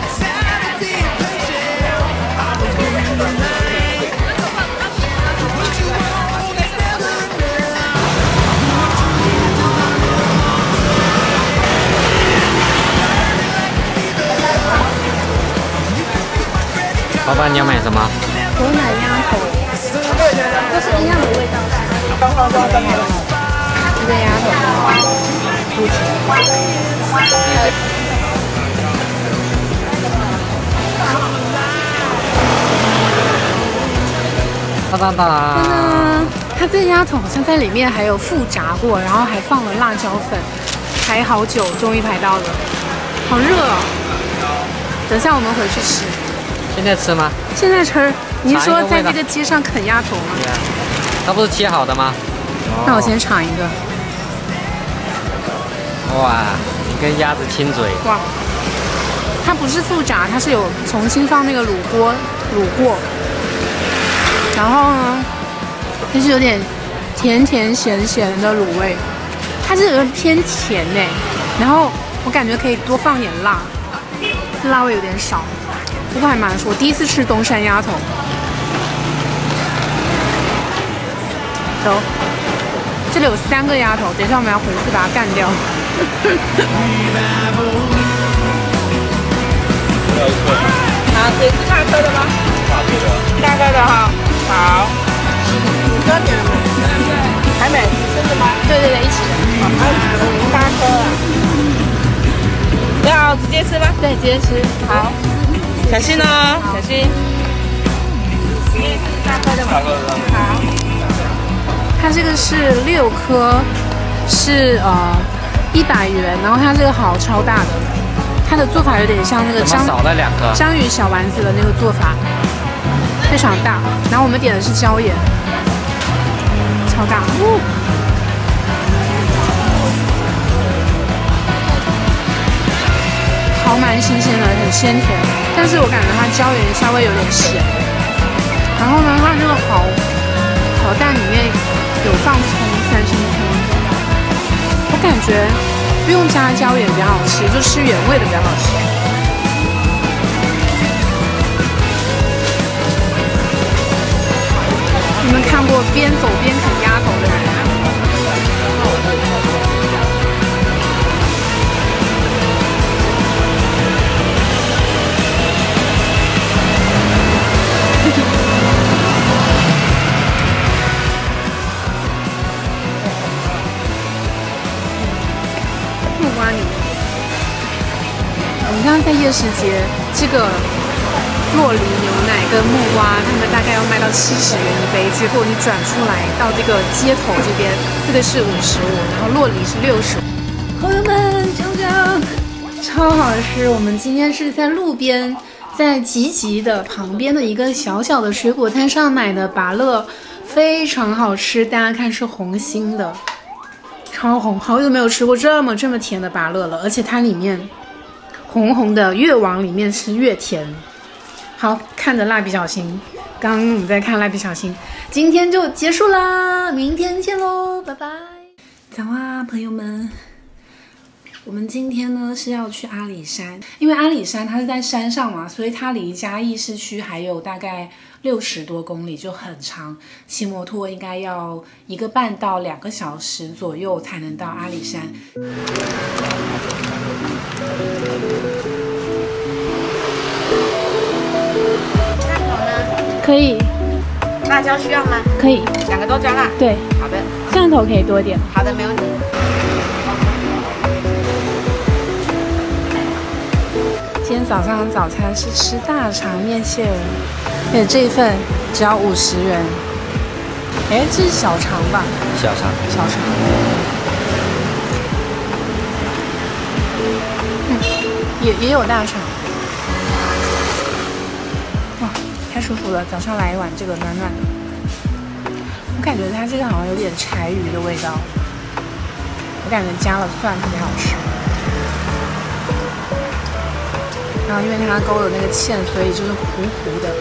老板，你要买什么？ 我买鸭头，都是一样的味道，这个鸭头不甜。 当当当！ 它这鸭头好像在里面还有复炸过，然后还放了辣椒粉，排好久，终于排到了，好热哦！等下我们回去吃。 现在吃吗？ 现在吃。你是说在这个街上啃鸭头吗？ 对啊，它不是切好的吗？ 那我先尝一个。 哇，你跟鸭子亲嘴。 哇，它不是复炸，它是有重新放那个卤锅卤过。然后呢，就是有点甜甜咸咸的卤味，它是有点偏甜呢。然后我感觉可以多放点辣，辣味有点少，不过还蛮不错。我第一次吃东山鸭头，走，这里有3个鸭头，等一下我们要回去把它干掉。 好，谁是大颗的吗？大颗的哈。好，你哥点了没？还没，真的吗？ 对，一起的。 大颗啊！要直接吃吗？ 对，直接吃。 好，小心哦，小心。你也是大颗的吗？大颗的。好。 它这个是6颗，是100元，然后它这个好超大的， 它的做法有点像那个少了2颗章鱼小丸子的那个做法，非常大。然后我们点的是椒盐，超大。蚝蛮新鲜的，很鲜甜，但是我感觉它椒盐稍微有点咸。然后呢，它那个蚝蛋里面有放葱，3星葱，我感觉不用加椒盐比较好吃，就吃原味的比较好吃。你们看过边走边啃鸭头的人吗？木瓜牛，我们刚刚在夜市街，这个洛梨牛奶跟木瓜，他们大概要卖到70元一杯，结果你转出来到这个街头这边，这个是55，然后洛梨是60。朋友们，尝尝，超好吃！我们今天是在路边，在集集的旁边的一个小小的水果摊上买的芭乐，非常好吃。大家看是红心的。超红，好久没有吃过这么甜的芭乐了，而且它里面红红的，越往里面吃越甜。好，看着蜡笔小新，刚刚我们在看蜡笔小新，今天就结束啦，明天见喽，拜拜。早啊，朋友们，我们今天呢是要去阿里山，因为阿里山它是在山上嘛，所以它离嘉义市区还有大概60多公里，就很长，骑摩托应该要1个半到2个小时左右才能到阿里山。 那头呢？ 可以。 辣椒需要吗？ 可以。 2个都加辣。 对。 好的。 摄像头可以多一点。 好的，没问题。 今天早上早餐是吃大肠面线，而且这一份只要50元。哎，这是小肠吧？ 小肠。 也有大肠。哇，太舒服了！早上来一碗这个暖暖的，我感觉它这个好像有点柴鱼的味道，我感觉加了蒜特别好吃。然后因为它勾的那个芡，所以就是糊糊的。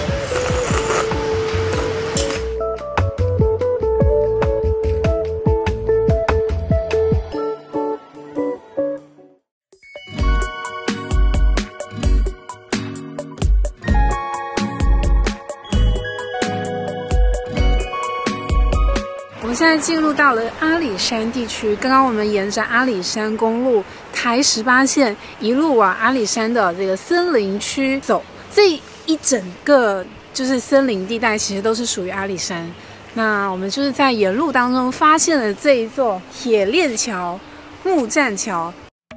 我们现在进入到了阿里山地区，刚刚我们沿着阿里山公路台18线一路往阿里山的这个森林区走，这一整个就是森林地带，其实都是属于阿里山。那我们就是在沿路当中发现了这一座铁链桥、木栈桥。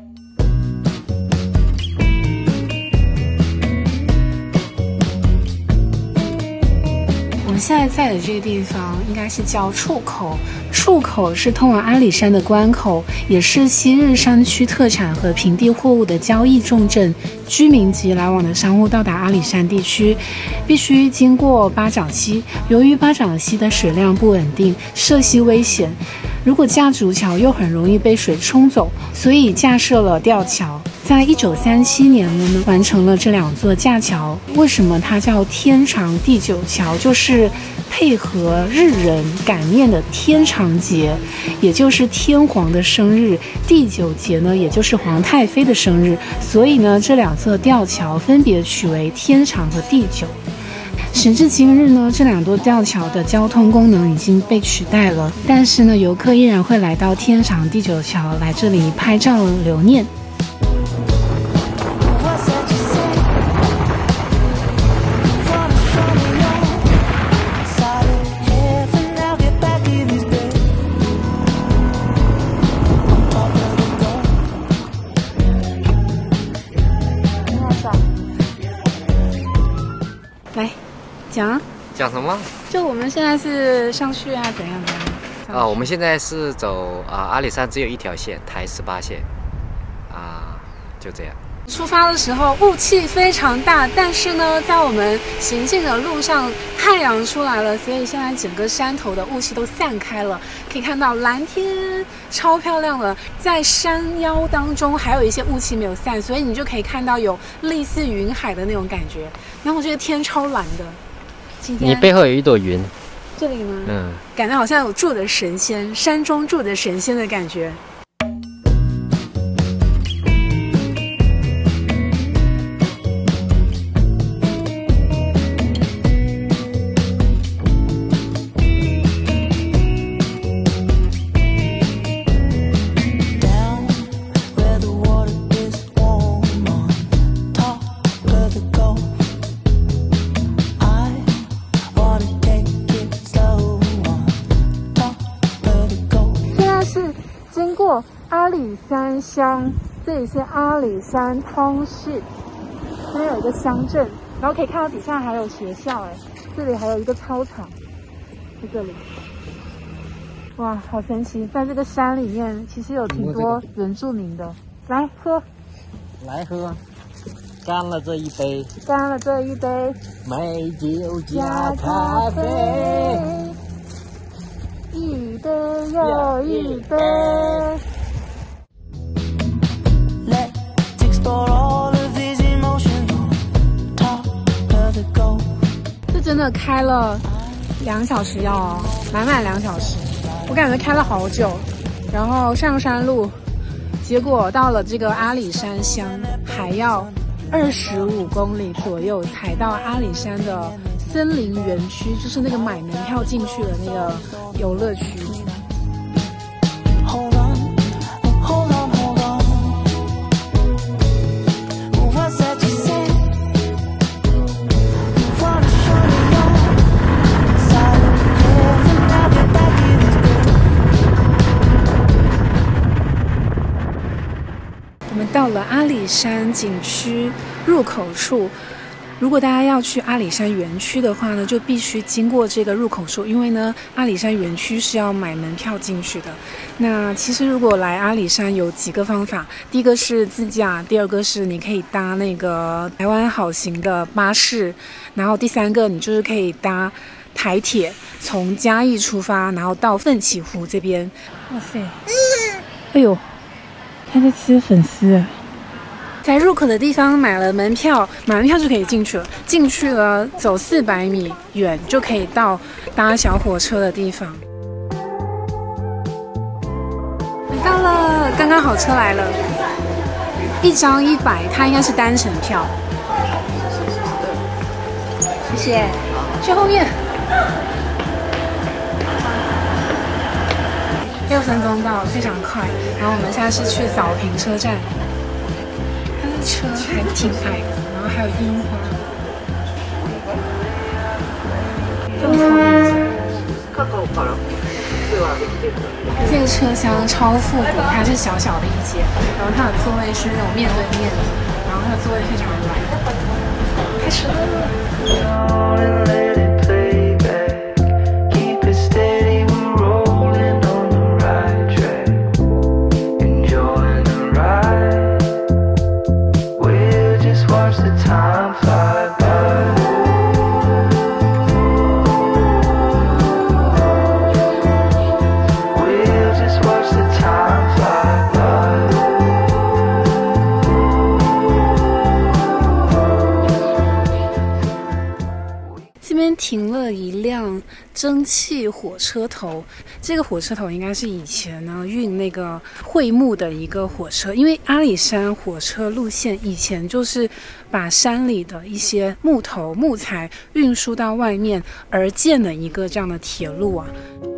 我们现在在的这个地方应该是叫触口，触口是通往阿里山的关口，也是昔日山区特产和平地货物的交易重镇。居民及来往的商户到达阿里山地区，必须经过八掌溪。由于八掌溪的水量不稳定，涉溪危险，如果架竹桥又很容易被水冲走，所以架设了吊桥。在1937年，我们完成了这2座架桥。为什么它叫天长地久桥？就是配合日人感念的天长节，也就是天皇的生日；地久节呢，也就是皇太妃的生日。所以呢，这2座吊桥分别取为天长和地久。时至今日呢，这2座吊桥的交通功能已经被取代了，但是呢，游客依然会来到天长地久桥来这里拍照留念。来， 讲什么？ 就我们现在是上去啊，怎样？ 我们现在是走阿里山只有一条线，台18线，就这样。 出发的时候雾气非常大，但是呢，在我们行进的路上，太阳出来了，所以现在整个山头的雾气都散开了，可以看到蓝天，超漂亮的。在山腰当中还有一些雾气没有散，所以你就可以看到有类似云海的那种感觉。然后这个天超蓝的。今天你背后有一朵云， 这里吗？感觉好像有住的神仙，山中住的神仙的感觉。阿里山乡，这里是阿里山通市，这边有一个乡镇，然后可以看到底下还有学校，这里还有一个操场，在这里，哇，好神奇！在这个山里面，其实有挺多原住民的。来喝， 来喝，干了这一杯， 干了这一杯， 美酒加咖啡， 一杯又一杯。这真的开了2小时要哦，满2小时，我感觉开了好久。然后上山路，结果到了这个阿里山乡还要25公里左右才到阿里山的森林园区，就是那个买门票进去的那个游乐区。我们到了阿里山景区入口处，如果大家要去阿里山园区的话呢，就必须经过这个入口处，因为呢，阿里山园区是要买门票进去的。那其实如果来阿里山有几个方法，第一个是自驾，第二个是你可以搭那个台湾好行的巴士，然后第三个你就是可以搭台铁，从嘉义出发，然后到奋起湖这边。哇塞，哎呦！他在吃粉丝，在入口的地方买了门票，买门票就可以进去了。进去了，走400米远就可以到搭小火车的地方。来到了，刚刚好车来了，1张100，它应该是单程票。谢谢，去后面。6分钟到，非常快。然后我们现在是去早平车站，它的车还挺矮的，然后还有樱花。这个车厢超复古，它是小小的一节，然后它的座位是那种面对面的，然后它的座位非常软。开始了。停了一辆蒸汽火车头，这个火车头应该是以前呢运那个桧木的一个火车，因为阿里山火车路线以前就是把山里的一些木头木材运输到外面而建的一个这样的铁路啊。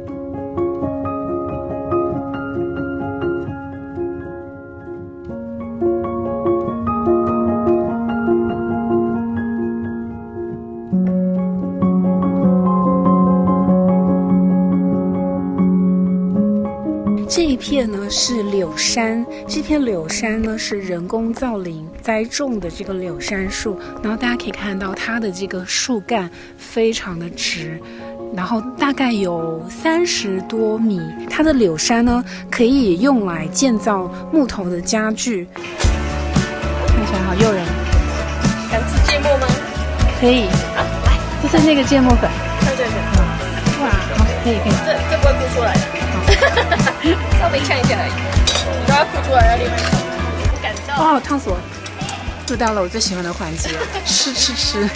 这一片呢是柳杉，这片柳杉呢是人工造林栽种的这个柳杉树，然后大家可以看到它的这个树干非常的直，然后大概有30多米。它的柳杉呢可以用来建造木头的家具。看起来好诱人。 想吃芥末吗？ 可以。 好，来， 就是那个芥末粉。 对对对。 哇，好，可以。 这不会哭出来的。稍微呛一下而已。你都要哭出来，要另外一种。不敢照。 哇，烫死我！又到了我最喜欢的环节，吃。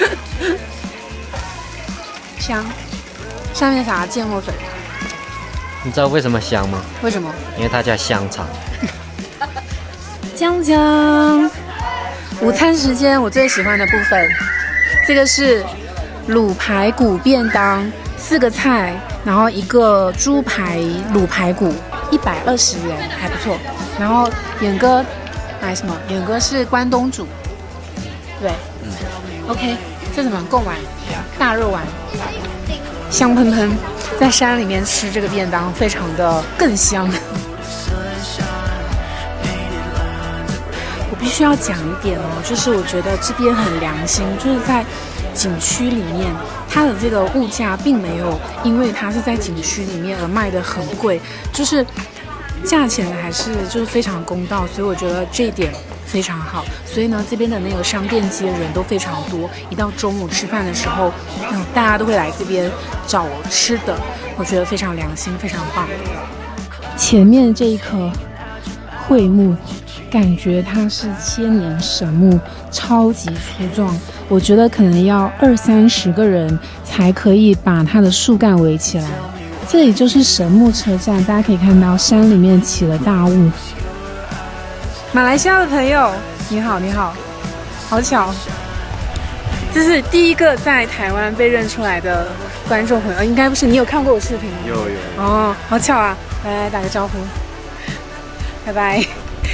香，上面撒芥末粉。 你知道为什么香吗？ 为什么？ 因为它叫香肠。 江江，午餐时间我最喜欢的部分，这个是卤排骨便当，4个菜，然后1个猪排卤排骨，120元，还不错。然后远哥买什么？远哥是关东煮，对，OK， 这什么贡丸？大肉丸，香喷喷，在山里面吃这个便当，非常的更香。我必须要讲一点哦，就是我觉得这边很良心，就是在景区里面，它的这个物价并没有因为它是在景区里面而卖得很贵，就是价钱还是就是非常公道，所以我觉得这一点非常好。所以呢，这边的那个商店街人都非常多，一到中午吃饭的时候，大家都会来这边找吃的，我觉得非常良心，非常棒。前面这一棵桧木，感觉它是千年神木，超级粗壮，我觉得可能要20-30个人才可以把它的树干围起来。这里就是神木车站，大家可以看到山里面起了大雾。马来西亚的朋友，你好，你好，好巧，这是第一个在台湾被认出来的观众朋友，应该不是？你有看过我视频吗？ 有。 哦，好巧啊！来打个招呼，拜拜。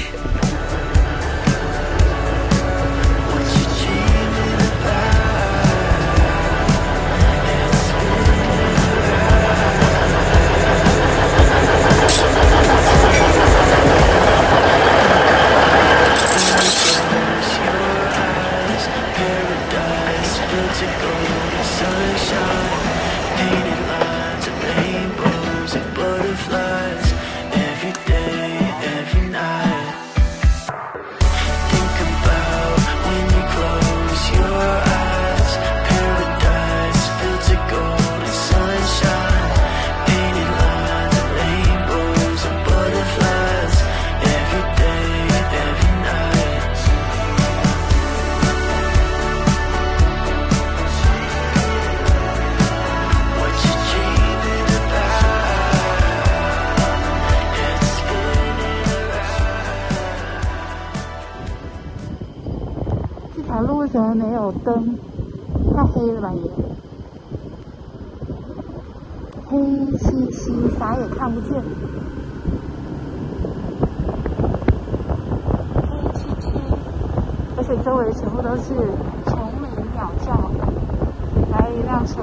条路为什么没有灯？太黑了吧也。黑漆漆，啥也看不见。黑漆漆，而且周围全部都是虫鸣鸟叫。来了一辆车，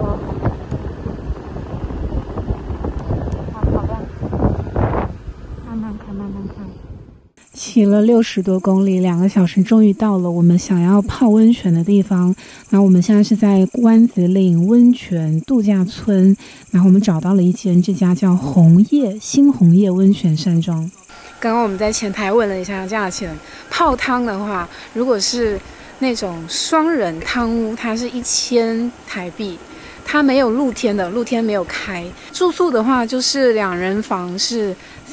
好亮！慢慢看，慢慢看。骑了60多公里，2个小时，终于到了我们想要泡温泉的地方。那我们现在是在关子岭温泉度假村，然后我们找到了一间，这家叫新红叶温泉山庄。刚刚我们在前台问了一下价钱，泡汤的话，如果是那种双人汤屋，它是1000台币。它没有露天的，露天没有开。住宿的话，就是2人房是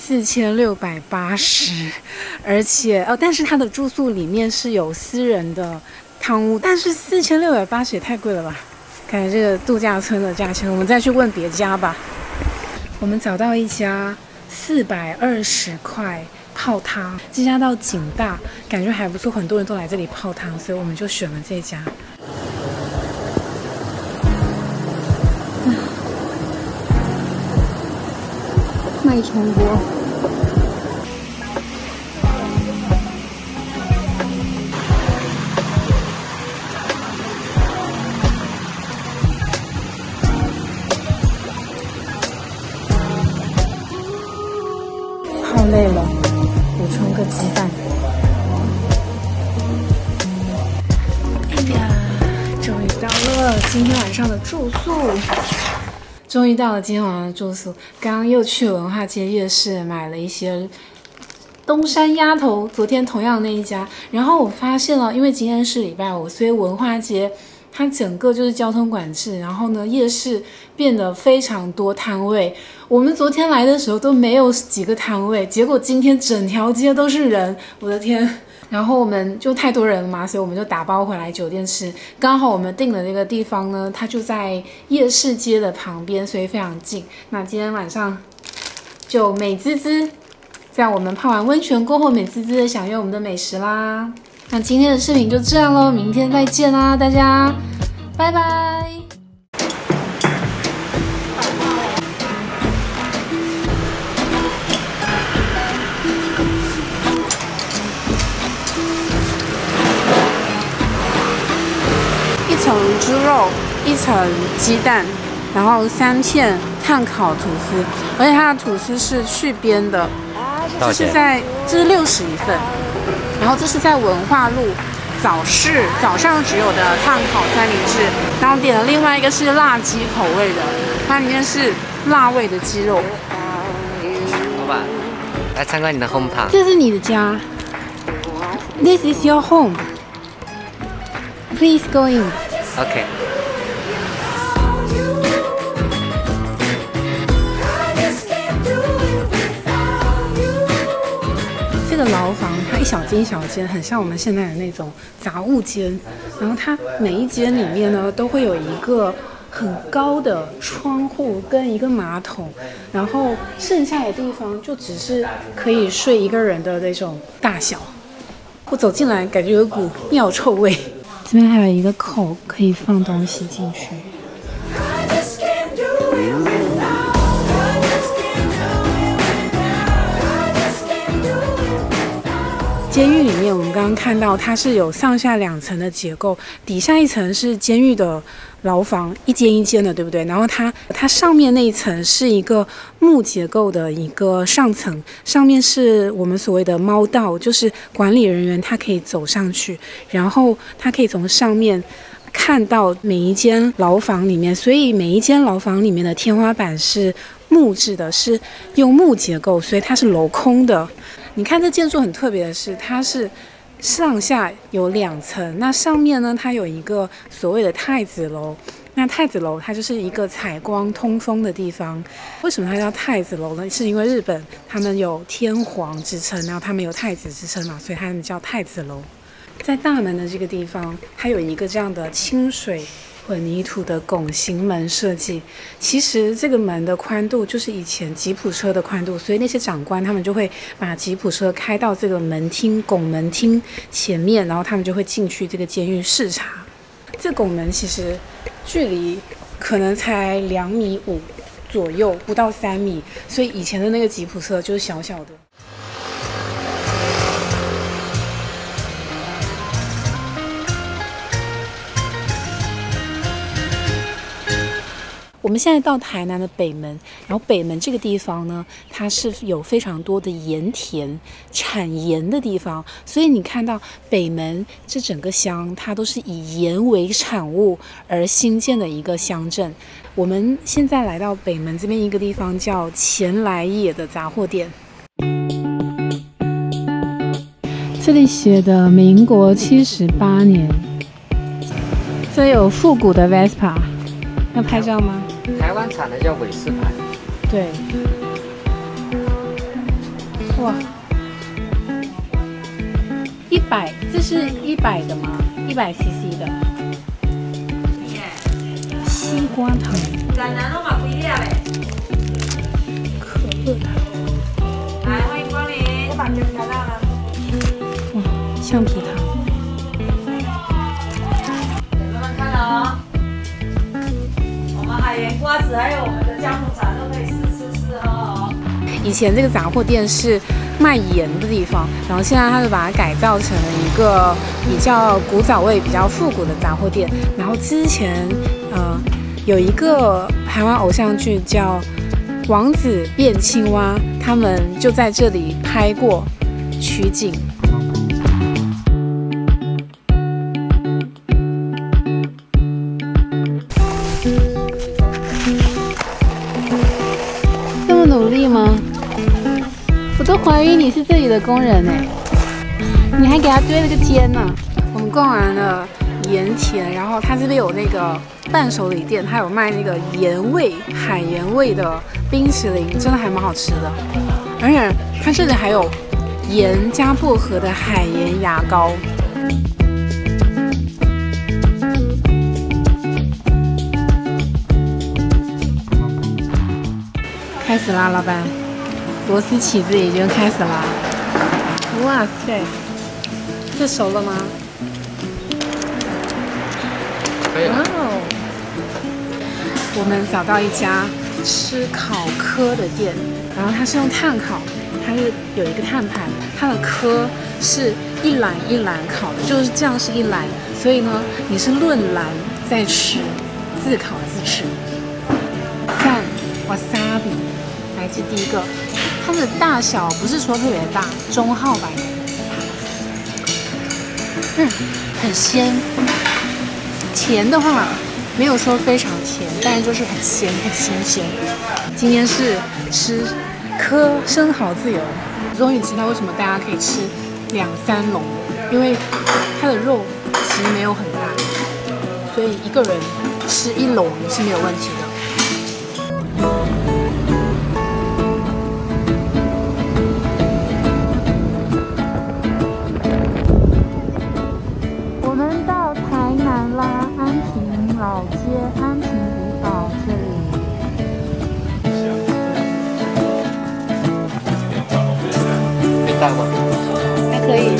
4680，而且但是它的住宿里面是有私人的汤屋，但是4680也太贵了吧？看这个度假村的价钱，我们再去问别家吧。我们找到一家420块泡汤，这家到景大，感觉还不错，很多人都来这里泡汤，所以我们就选了这家。脉冲波，好累了，补充个鸡蛋。哎呀，终于到了今天晚上的住宿。终于到了今天晚上的住宿，刚刚又去文化街夜市买了一些东山鸭头，昨天同样那一家。然后我发现了，因为今天是礼拜五，所以文化街它整个就是交通管制，然后呢，夜市变得非常多摊位。我们昨天来的时候都没有几个摊位，结果今天整条街都是人，我的天！然后我们就太多人了嘛，所以我们就打包回来酒店吃。刚好我们订的这个地方呢，它就在夜市街的旁边，所以非常近。那今天晚上就美滋滋，在我们泡完温泉过后，美滋滋的享用我们的美食啦。那今天的视频就这样咯，明天再见啦，大家拜拜。一层猪肉，一层鸡蛋，然后3片炭烤吐司，而且它的吐司是去边的，这是60一份，然后这是在文化路早市早上只有的炭烤三明治，然后点了另外一个是辣鸡口味的，它里面是辣味的鸡肉。 老板，来参观你的 home town。 这是你的家 ，This is your home. Please go in. OK。 这个牢房它一小间一小间，很像我们现在的那种杂物间。然后它每一间里面呢，都会有一个很高的窗户跟一个马桶，然后剩下的地方就只是可以睡一个人的那种大小。我走进来，感觉有股尿臭味。这边还有一个口可以放东西进去。监狱里面，我们刚刚看到它是有上下2层的结构，底下一层是监狱的牢房，一间一间的，对不对？然后它上面那一层是一个木结构的一个上层，上面是我们所谓的猫道，就是管理人员他可以走上去，然后他可以从上面看到每一间牢房里面，所以每一间牢房里面的天花板是木质的，是用木结构，所以它是镂空的。你看这建筑很特别的是，它是上下有2层，那上面呢，它有一个所谓的太子楼。那太子楼它就是一个采光通风的地方。为什么它叫太子楼呢？是因为日本他们有天皇之称，然后他们有太子之称嘛，所以他们叫太子楼。在大门的这个地方，它有一个这样的清水混凝土的拱形门设计。其实这个门的宽度就是以前吉普车的宽度，所以那些长官他们就会把吉普车开到这个门厅拱门厅前面，然后他们就会进去这个监狱视察。这拱门其实距离可能才2.5米左右，不到3米，所以以前的那个吉普车就是小小的。我们现在到台南的北门，然后北门这个地方呢，它是有非常多的盐田产盐的地方，所以你看到北门这整个乡，它都是以盐为产物而兴建的一个乡镇。我们现在来到北门这边一个地方叫钱来也的杂货店，这里写的民国78年，这有复古的 Vespa， 要拍照吗？ 台湾产的叫韦氏牌。 对。哇，100，这是100的吗？100cc 的。西瓜糖。可乐糖。来，欢迎光临。我把酒调到了。哇，橡皮糖。慢慢看哦。海盐瓜子还有我们的姜母茶都可以试喝哦。以前这个杂货店是卖盐的地方，然后现在它就把它改造成了一个比较古早味、比较复古的杂货店。然后之前有一个台湾偶像剧叫《王子变青蛙》，他们就在这里拍过取景。努力吗？不对说怀疑你是这里的工人哎，你还给他堆了个天呢。我们逛完了盐田，然后它这边有那个伴手礼店，它有卖那个盐味、海盐味的冰淇淋，真的还蛮好吃的。而且它这里还有盐加薄荷的海盐牙膏。开始啦，老板，螺丝起子已经开始啦。哇塞，这熟了吗？ 可以了。 哇哦！我们找到一家吃烤科的店，然后它是用炭烤，它是有一个炭盘，它的科是一篮一篮烤的，就是这样是一篮，所以呢，你是论篮在吃，自烤自吃。赞，wasabi。来自第一个，它的大小不是说特别大，中号吧。很鲜。甜的话没有说非常甜，但是就是很鲜，很新鲜。今天是吃科生蚝自由，终于知道为什么大家可以吃2、3笼，因为它的肉其实没有很大，所以一个人吃1笼是没有问题的。 老街安平古堡这里， 可以带吗？ 还可以。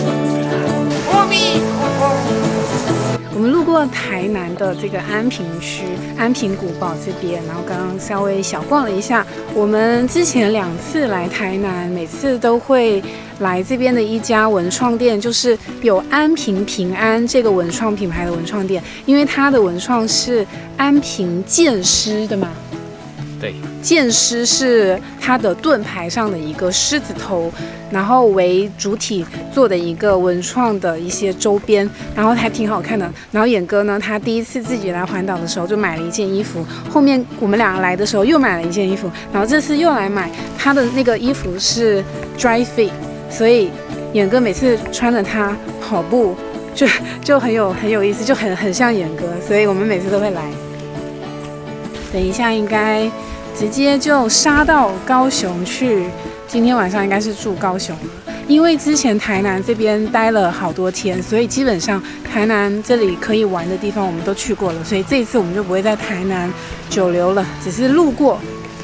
我们路过台南的这个安平区安平古堡这边，然后刚刚稍微小逛了一下。我们之前2次来台南，每次都会来这边的一家文创店，就是有安平平安这个文创品牌的文创店，因为它的文创是安平剑狮的嘛。 对， 剑狮是它的盾牌上的一个狮子头，然后为主体做的一个文创的一些周边，然后还挺好看的。然后远哥呢，他第一次自己来环岛的时候就买了一件衣服，后面我们两个来的时候又买了一件衣服，然后这次又来买他的那个衣服是 dry fit， 所以远哥每次穿着它跑步就很有意思，就很像远哥，所以我们每次都会来。等一下应该直接就杀到高雄去，今天晚上应该是住高雄了，因为之前台南这边待了好多天，所以基本上台南这里可以玩的地方我们都去过了，所以这一次我们就不会在台南久留了，只是路过。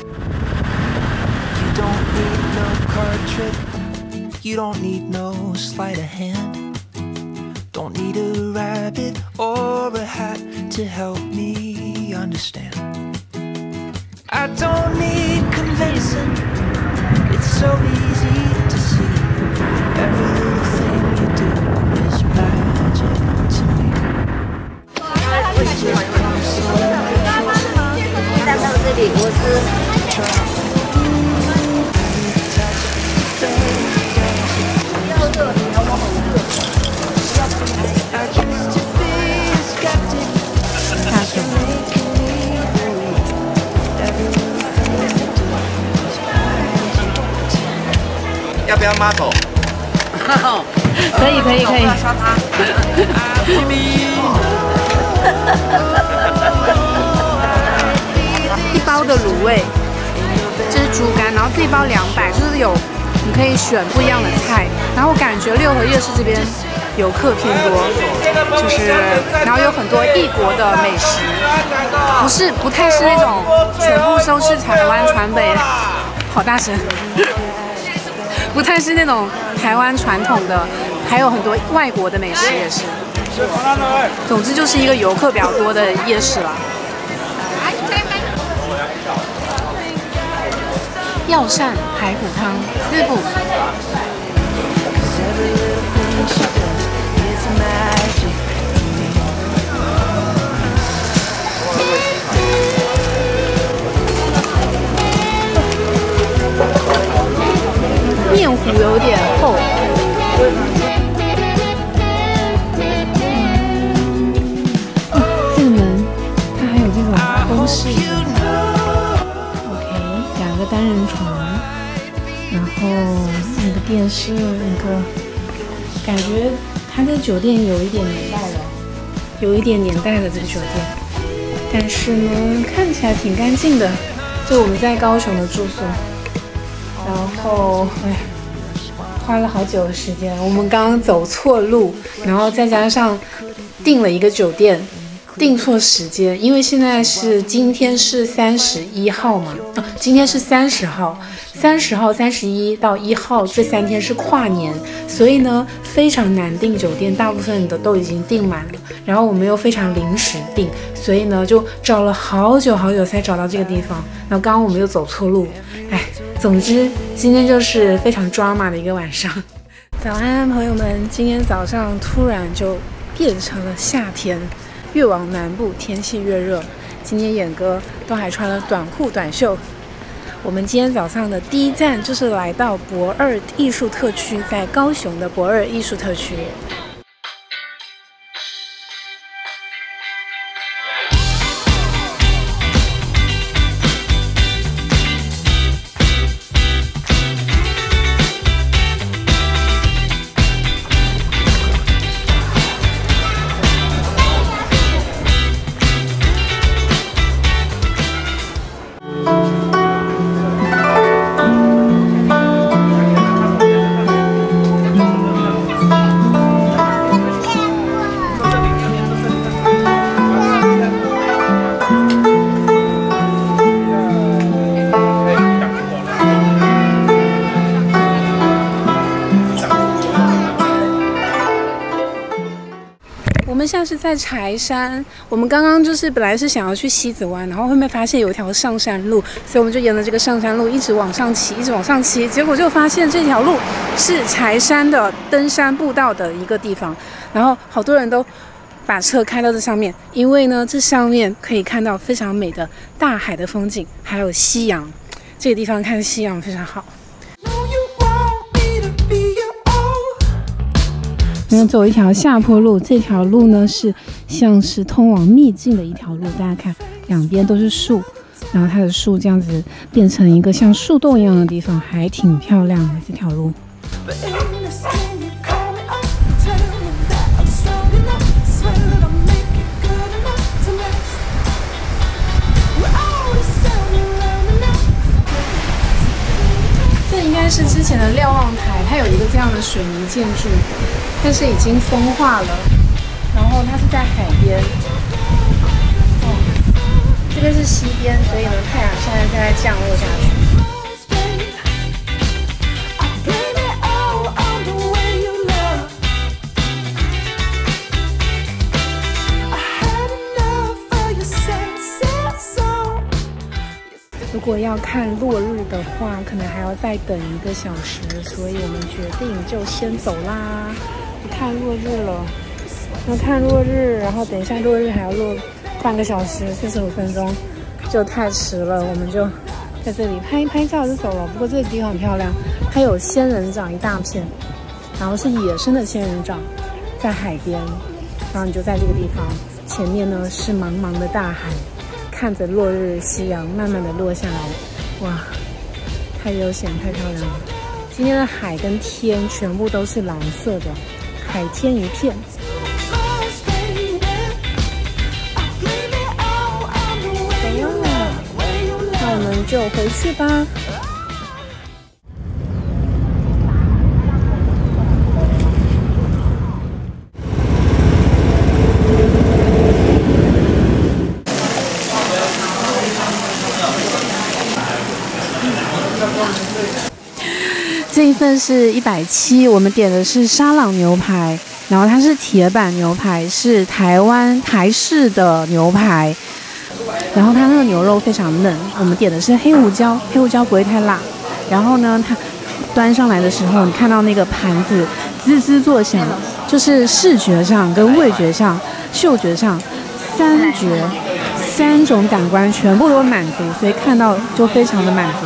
You don't need no sleight of hand. Don't need a rabbit or a hat to help me understand. I don't need convincing. It's so easy to see. Every little thing you do is magic to me. 站到这里，我是。 要不要 model？ 可以。 刷他。 一包的卤味，这是猪肝，然后这一包200，就是有你可以选不一样的菜。然后我感觉六合夜市这边游客偏多，就是然后有很多异国的美食，不太是那种全部都是台湾传北，好大声。不太是那种台湾传统的，还有很多外国的美食也是。总之就是一个游客比较多的夜市啦。药膳排骨汤，4步。面糊有点厚。这个门它还有这种欧式的 ，OK， 2个单人床，然后4 电视一个，感觉它这个酒店有一点年代了，有一点年代的这个酒店，但是呢，看起来挺干净的。就我们在高雄的住宿，然后花了好久的时间，我们刚刚走错路，然后再加上订了一个酒店。订错时间，因为今天是31号嘛，今天是30号，30号、31到1号这3天是跨年，所以呢非常难订酒店，大部分的都已经订满了。然后我们又非常临时订，所以呢就找了好久才找到这个地方。然后刚刚我们又走错路，总之今天就是非常drama的一个晚上。早安，朋友们，今天早上突然就变成了夏天。越往南部天气越热，今天演歌都还穿了短裤短袖。我们今天早上的第一站就是来到駁二艺术特区，在高雄的駁二艺术特区。我们现在是在柴山，我们刚刚本来是想要去西子湾，然后后面发现有一条上山路，所以我们就沿着这个上山路一直往上骑，结果就发现这条路是柴山的登山步道的一个地方，然后好多人都把车开到这上面，因为呢这上面可以看到非常美的大海的风景，还有夕阳，这个地方看夕阳非常好。我们走一条下坡路，这条路呢是像是通往秘境的一条路，大家看两边都是树，然后它的树这样子变成一个像树洞一样的地方，还挺漂亮的这条路。这应该是之前的瞭望台，它有一个这样的水泥建筑，但是已经风化了。然后它是在海边，这边是西边，所以呢太阳现在正在降落下去。如果要看落日的话，可能还要再等1个小时，所以我们决定就先走啦，去看落日了。那看落日，然后等一下落日还要落半个小时，45分钟，就太迟了。我们就在这里拍一拍照就走了。不过这个地方很漂亮，它有仙人掌一大片，然后是野生的仙人掌，在海边。然后你就在这个地方，前面呢是茫茫的大海。看着落日夕阳慢慢的落下来，哇，太悠闲太漂亮了。今天的海跟天全部都是蓝色的，海天一片。没有了，那我们就回去吧。这一份是170，我们点的是沙朗牛排，然后它是铁板牛排，是台湾台式的牛排，然后它那个牛肉非常嫩。我们点的是黑胡椒，黑胡椒不会太辣。然后呢，它端上来的时候，你看到那个盘子滋滋作响，就是视觉上、跟味觉上、嗅觉上3种感官全部都满足，所以看到就非常的满足。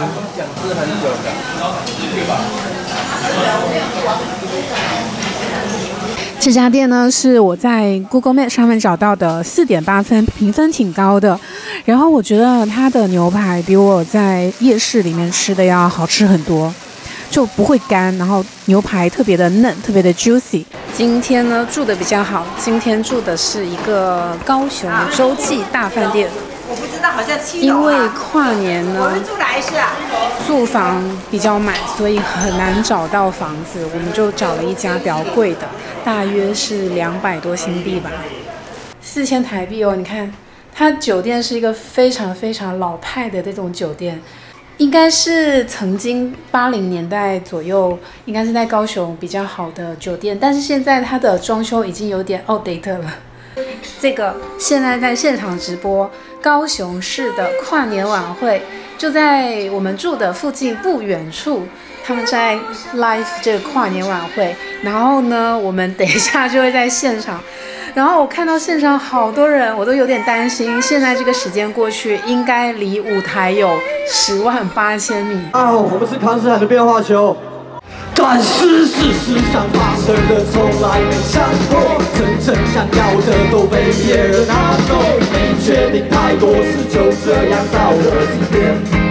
这家店呢是我在 Google Map 上面找到的，4.8分，评分挺高的。然后我觉得它的牛排比我在夜市里面吃的要好吃很多， 就不会干，然后牛排特别的嫩，特别的 juicy。今天呢住的比较好，今天住的是一个高雄洲际大饭店。 我不知道，好像7楼。 因为跨年呢， 我们住哪一室啊？ 住房比较满，所以很难找到房子，我们就找了一家比较贵的，大约是200多新币吧，4000台币哦。你看，它酒店是一个非常非常老派的这种酒店，应该是曾经80年代左右，应该是在高雄比较好的酒店，但是现在它的装修已经有点 outdated 了。这个现在在现场直播高雄市的跨年晚会，就在我们住的附近不远处，他们在 live 这个跨年晚会。然后呢，我们等一下就会在现场。然后我看到现场好多人，我都有点担心。现在这个时间过去，应该离舞台有108000米。 我们是康斯坦的变化球。但是事实上发生的从来没想过，真正想要的都被别人拿走，没确定太多事就这样到了今天。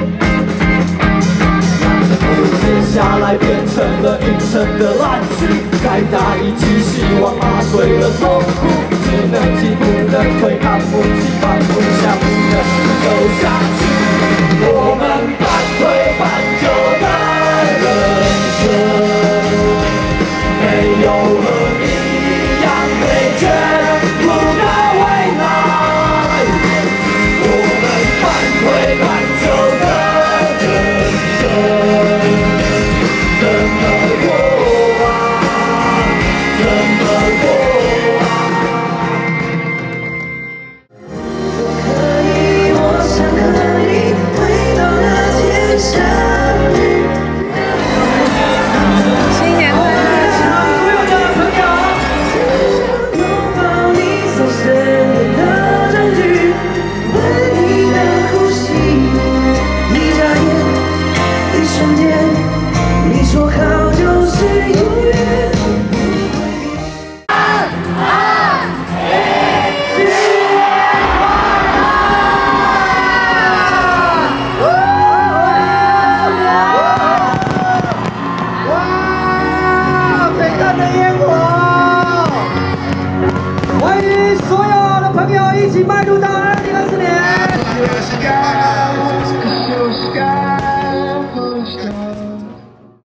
接下来变成了硬撑的烂剧，再大一记希望麻醉了痛苦，只能进不能退，看不起放不下，不能走下去。我们半推半就的人生，没有和你一样被眷顾的未来。我们半推半就的人生，怎么过啊？怎么过啊？可以，我想可以回到那天相遇。 新年快乐！ 所有的朋友，拥抱你所深夜的证据，闻你的呼吸，一眨眼，一瞬间，你说好就是永远。欢迎所有的朋友一起迈入到2024年。